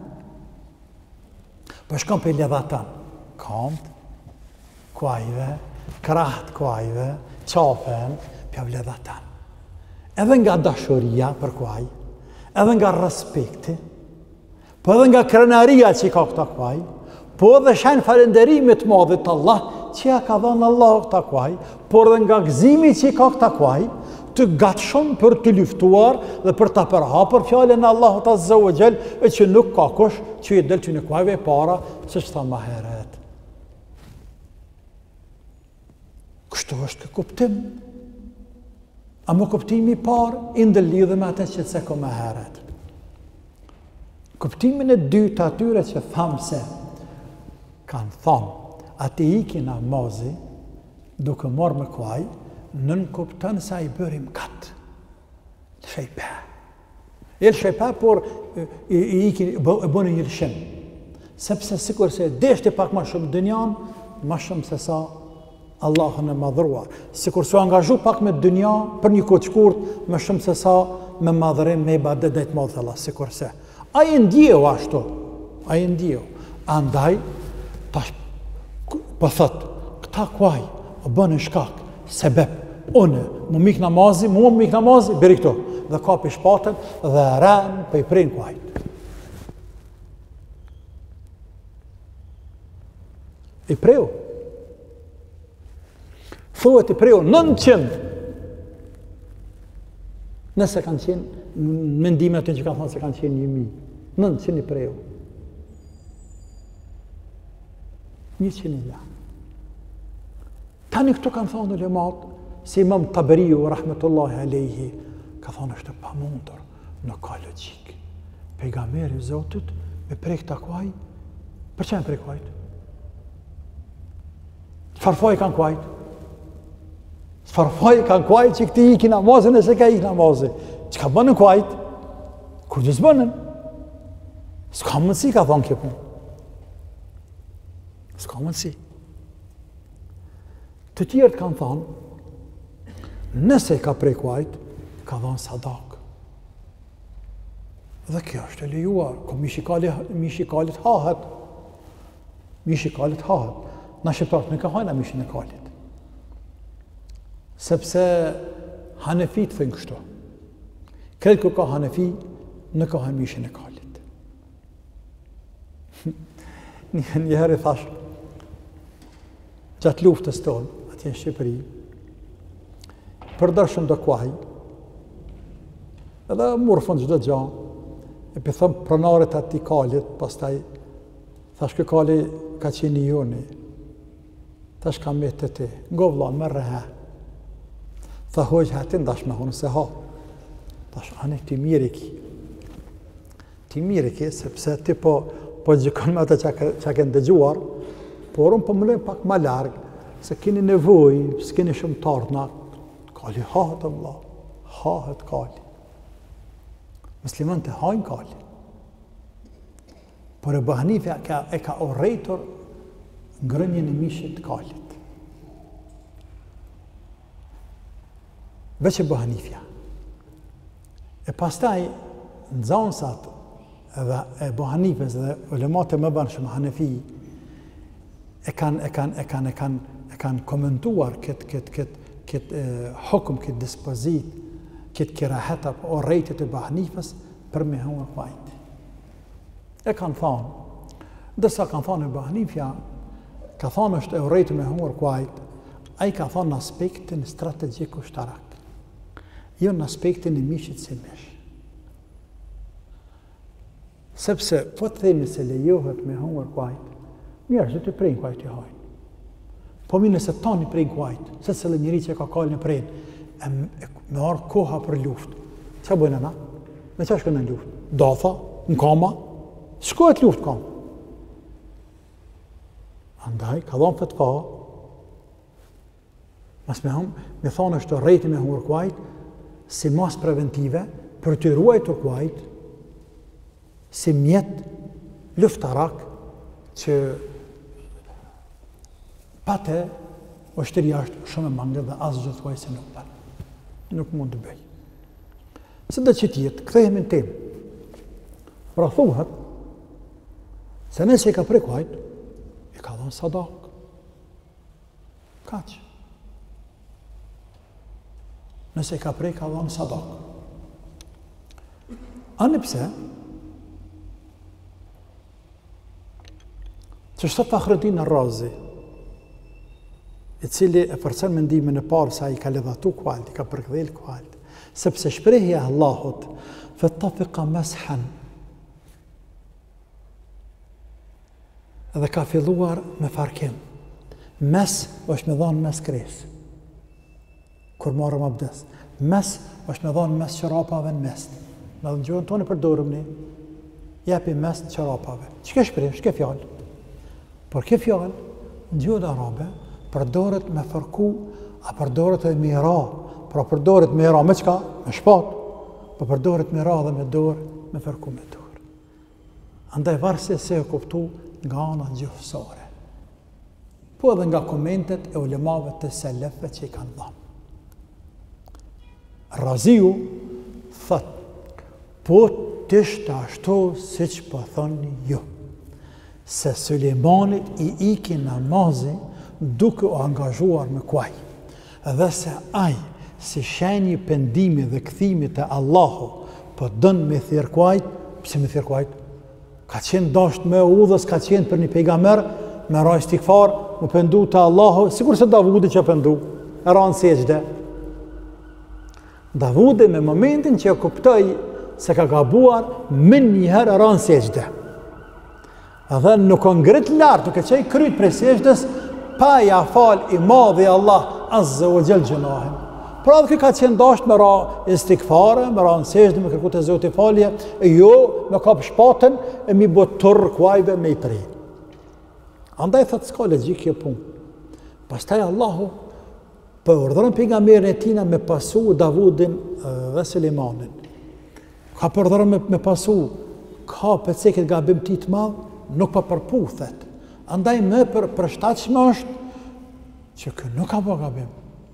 për shkëm për ledhatan, kamt, kuajve, kraht kuajve, qafen, pja u ledhatan. Edhe nga dashuria për kuaj, edhe nga respekti, po edhe nga krenaria që i ka këta kuaj, po edhe shenë falenderimit madhit Allah, që ja ka dhënë Allah këta kuaj, por dhe nga gëzimi që i ka këta kuaj, të gatshëm për të luftuar dhe për të përhapur fjalën e Allahut Azza wa Jall, e që nuk ka kush që i del ty në kuajve para, që që tha ma heret. Kështu është kë kuptim. A më kuptimi parë, i ndëllidhe me atë që të seko ma heret. Kuptimin e dytë atyre që thamë se, kanë thamë, ati i ki namazi, duke marrë me kuaj, nën kuptën sa i bërim katë. Shejpe. E lë shejpe, por i, i ki bënë një lëshim. Sepse sikur se deshti pak ma shumë dënjan, ma shumë se sa Allahën e madhruar. Sikur se angazhu pak me dënjan, për një kohë shkurt, ma shumë se sa me madhërim, me i badet dhe të madhë Allah. Sikur se. A i ndjehu ashtu. A i ndjehu. Andaj, tash po thëtë, këta kuaj, o bënë në shkak, sebep, une, mu mik namazi, mu mu mik namazi, beri këto, dhe ka për shpatën, dhe rënë për i prejnë kuajt. I preju. Thuhet i preju, nëntëqind. Nëse kanë qenë, mendimin atë që kanë thonë se kanë qenë një mi, nëntëqind i preju. Një qenë i la. Tani këtu kanë thonë në lemat, si imam Taberiu, rahmetullahi alejhi, ka thonë është pa mundur, nuk ka logik. Pejgamberi Zotit, me prej këta kuaj, për që në prej kuajt? Farfaj kanë kuajt? Farfaj kanë kuajt që këti iki namazin e se ka iki namazin. Që ka bënën kuajt? Kur gjës bënën? S'ka mënësi, ka thonë kjo punë. S'ka mënësi. Të tjerët kanë thonë, nëse ka prej kuajt, ka thonë sadak. Dhe kjo është e lejuar, ko mishikalit hahet. Mishikalit hahet. Na shqiptarët nuk e hajna mishin e kalit. Sepse Hanefit thënë kështu. Kretë ku ka Hanefi, nuk ka hajnë mishin e kalit. Njëherë i thash, gjatë luftës tonë, atje në Shqipëri, përdërshëm do kuaj, edhe murëfën gjithë dhe gjanë, e për thëmë pronarit ati kalit, pastaj, thash kë kali ka qeni joni, tash ka me të ti, ngo vlan, me rehe. Tha hojgjë hatin, dash me honë se ha. Tash, anë ti mirë ki. Ti mirë ki, sepse ti po, po gjikon me atë që ke ndëgjuar, por unë po më lejmë pak ma largë, se keni nevoj, s'keni shumë tartëna, kali hahet Allah, hahet kali. Muslimën të hajnë kali. Por e Bëhanifja e ka orejtur ngrënjën e mishit kalit. Veç e Bëhanifja. E pastaj, nxënësat Dhe Ebu Hanifes dhe ulemat e më banë shumë Hanefi e kanë e kanë e kanë e kanë e kanë komentuar këtë këtë këtë këtë hukum, këtë dispozit, këtë kirahet apo orejtet e Ebu Hanifes për me hungër vajt. E kanë thonë, dërsa kanë thonë Ebu Hanifja, ka thonë është e orejtë me hungër vajt, a i ka thonë në aspektin strategjik ushtarak, jo në aspektin e mishit si mish. Sepse, po të themi se lejohet me hungër kuajt, njerëzit të prejnë kuajt i hajnë. Po mi nëse tani prejnë kuajt, se se le njëri që ka kallë në prejnë, e me arë koha për luft. Qa bojnë na? Me qa shkën në luft? Datha, në kama, shkohet luft kama. Andaj, ka dhonë fetfa, mas me hum, me thonë është të rejti me hungër kuajt, si mas preventive, për të ruajtur kuajt, si mjet luftarak që pate ushtëria është shumë e mangët dhe asë gjithë kuaj se nuk për. Nuk mund të bëj. Se dhe që tjetë, këthejmë në temë. Pra thuhet, se nëse i ka prej kuajt, i ka dhonë sadak. Kaq. Nëse i ka prej, ka dhonë sadak. Ani pse, që shtë Fakhreddin Ar-Razi, i cili e përcen mendimin e parë sa i ka ledhatu kualt, i ka përkdhel kualt, sepse shprehja Allahut, fetafiqa meshan, edhe ka filluar me farkim. Mes është me dhanë mes kres, kur marrëm abdes. Mes është me dhanë mes qërapave në mes. Në dhe në gjuhën tonë për dorëm një, jepi mes në qërapave. Që ke shpreh, shke fjallë? Por ke fjallë, në gjuhën arabe, përdoret me fërku, a përdoret e me ra, pra përdoret me ra me qka? Me shpat, por përdoret me ra dhe me dorë, me fërku me dorë. Andaj varse se e kuptu nga ana gjuhësore. Po edhe nga komentet e ulemave të selefëve që i kanë dhamë. Raziu thët, po të ishte ashtu si që po thoni ju, se Sulejmani i iki namazin duke u angazhuar me kuaj, dhe se aj, si shenjë pendimi dhe këthimi të Allahu, po dënë me thirë kuajt, pëse me thirë kuajt? Ka qenë dasht me udhës, ka qenë për një pejgamber, me raj stikfar, mu pendu të Allahu, sikur se Davudi që pendu, e ranë seqde. Davudi me momentin që e kuptoj se ka gabuar, min njëherë e ranë seqde. Edhe nuk o ngrit lartë, nuk e qej kryt prej seqdes, pa ja fal i madhi Allah azze o gjel gjënahin. Pra dhe ka qenë dasht me ra istikfare, me ra në seqde, me kërkut e zoti falje, e jo me kap shpatën, e mi bot tërë kuajve me i prej. Andaj thëtë s'ka legjik kjo punë. Pastaj Allahu për urdhërën pejgamberin e tina me pasu Davudin dhe Sulejmanin. Ka për urdhërën me, me pasu, ka për cekit gabim ti të madhë, nuk pa përputhet. Andaj me për përshtatshme është që kë nuk ka për gabim.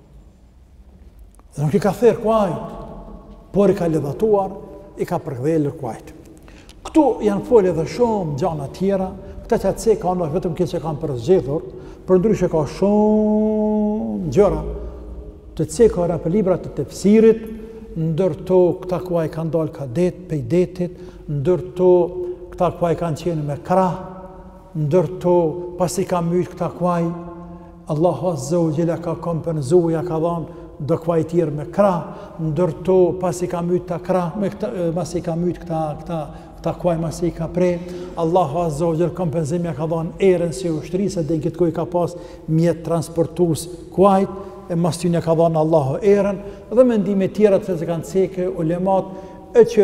Dhe nuk i ka therë kuajt, por i ka ledhatuar, i ka përkdhelër kuajt. Këtu janë folje dhe shumë gjana tjera, këta që atëse ka në vetëm këtë që kanë përzgjedhur, për ndryshe ka shumë gjëra, të cekora për libra të tefsirit, ndërto këta kuaj kanë dalë ka det, pej detit, ndërto këta kuaj kanë qenë me krah, ndërto pas i ka mytë këta kuaj, Allahu Azza wa Jalla ka kompenzu, ja ka dhanë do kuaj tjerë me krah, ndërto pas i ka mytë ta krah, me këta, pas i ka mytë këta, këta, këta kuaj mas i ka prej, Allahu Azza wa Jalla kompenzim ja ka dhanë erën si ushtrisë, dhe në këtë kuj ka pas mjetë transportus kuajt, e mas ty një ka dhanë Allahu erën, dhe mendime tjera të se kanë ceke ulemat, e që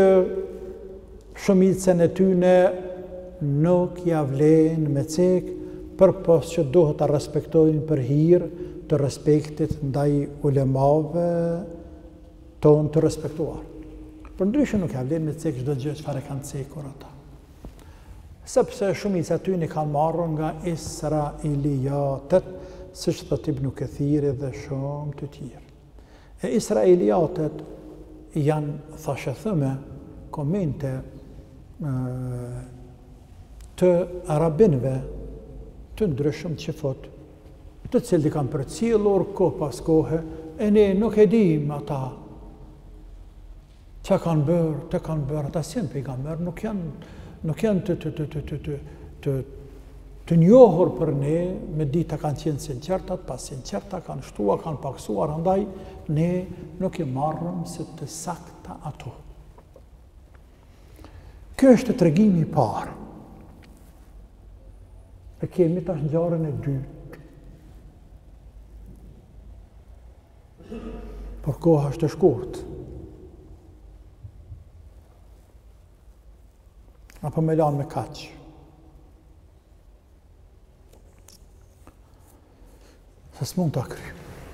shumicën e tyne nuk javlen me cek, për pos që duhet të respektojnë për hirë të respektit ndaj ulemave tonë të respektuar. Për ndryshë nuk javlen me cek çdo gjë çfarë kanë cekur ata. Sepse shumica tyne kanë marrë nga Israiliatet, siç thot Ibn Kathiri dhe shumë të tjerë. E Israiliatet janë, thashë thëme, komente të arabinëve të ndryshëm që fot, të cilë kanë përcjellur kohë pas kohe, e ne nuk e dim ata që kanë bërë, të kanë bërë, ata si në pejgamber, nuk janë, nuk janë të, të, të, të, të, të, të, të njohur për ne, me dita kanë qenë sinqertat, pas sinqerta kanë shtuar, kanë paksuar, andaj ne nuk i marrëm se të sakta ato. Kjo është tregimi i parë. E kemi tash ngjarjen e dytë. Por koha është e shkurtë. Apo me lanë me kaq. Se s'mund ta kry.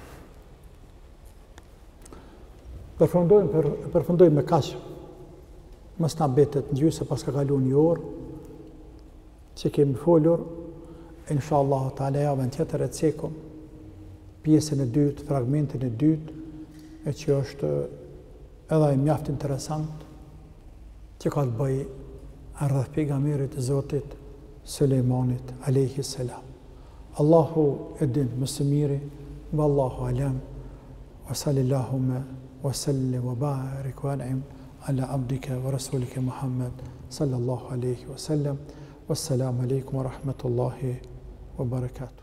Përfundojmë, për, përfundojmë me kaq. Mos na betet në gjysë, se pas ka kalu një orë që kemi folur, inshallah ta'ala javën tjetër e cekum pjesën e dytë, fragmentin e dytë, e që është edhe e mjaft interesant, që ka të bëj rreth pejgamberit e Zotit Sulejmanit alayhi salam. Allahu e din më së miri, wallahu alam, wa sallallahu wa sallim wa barik wa an'im ala abdika wa rasulika Muhammad sallallahu alayhi wa sallam. Wassalamu alaikum wa rahmatullahi wa barakatuh.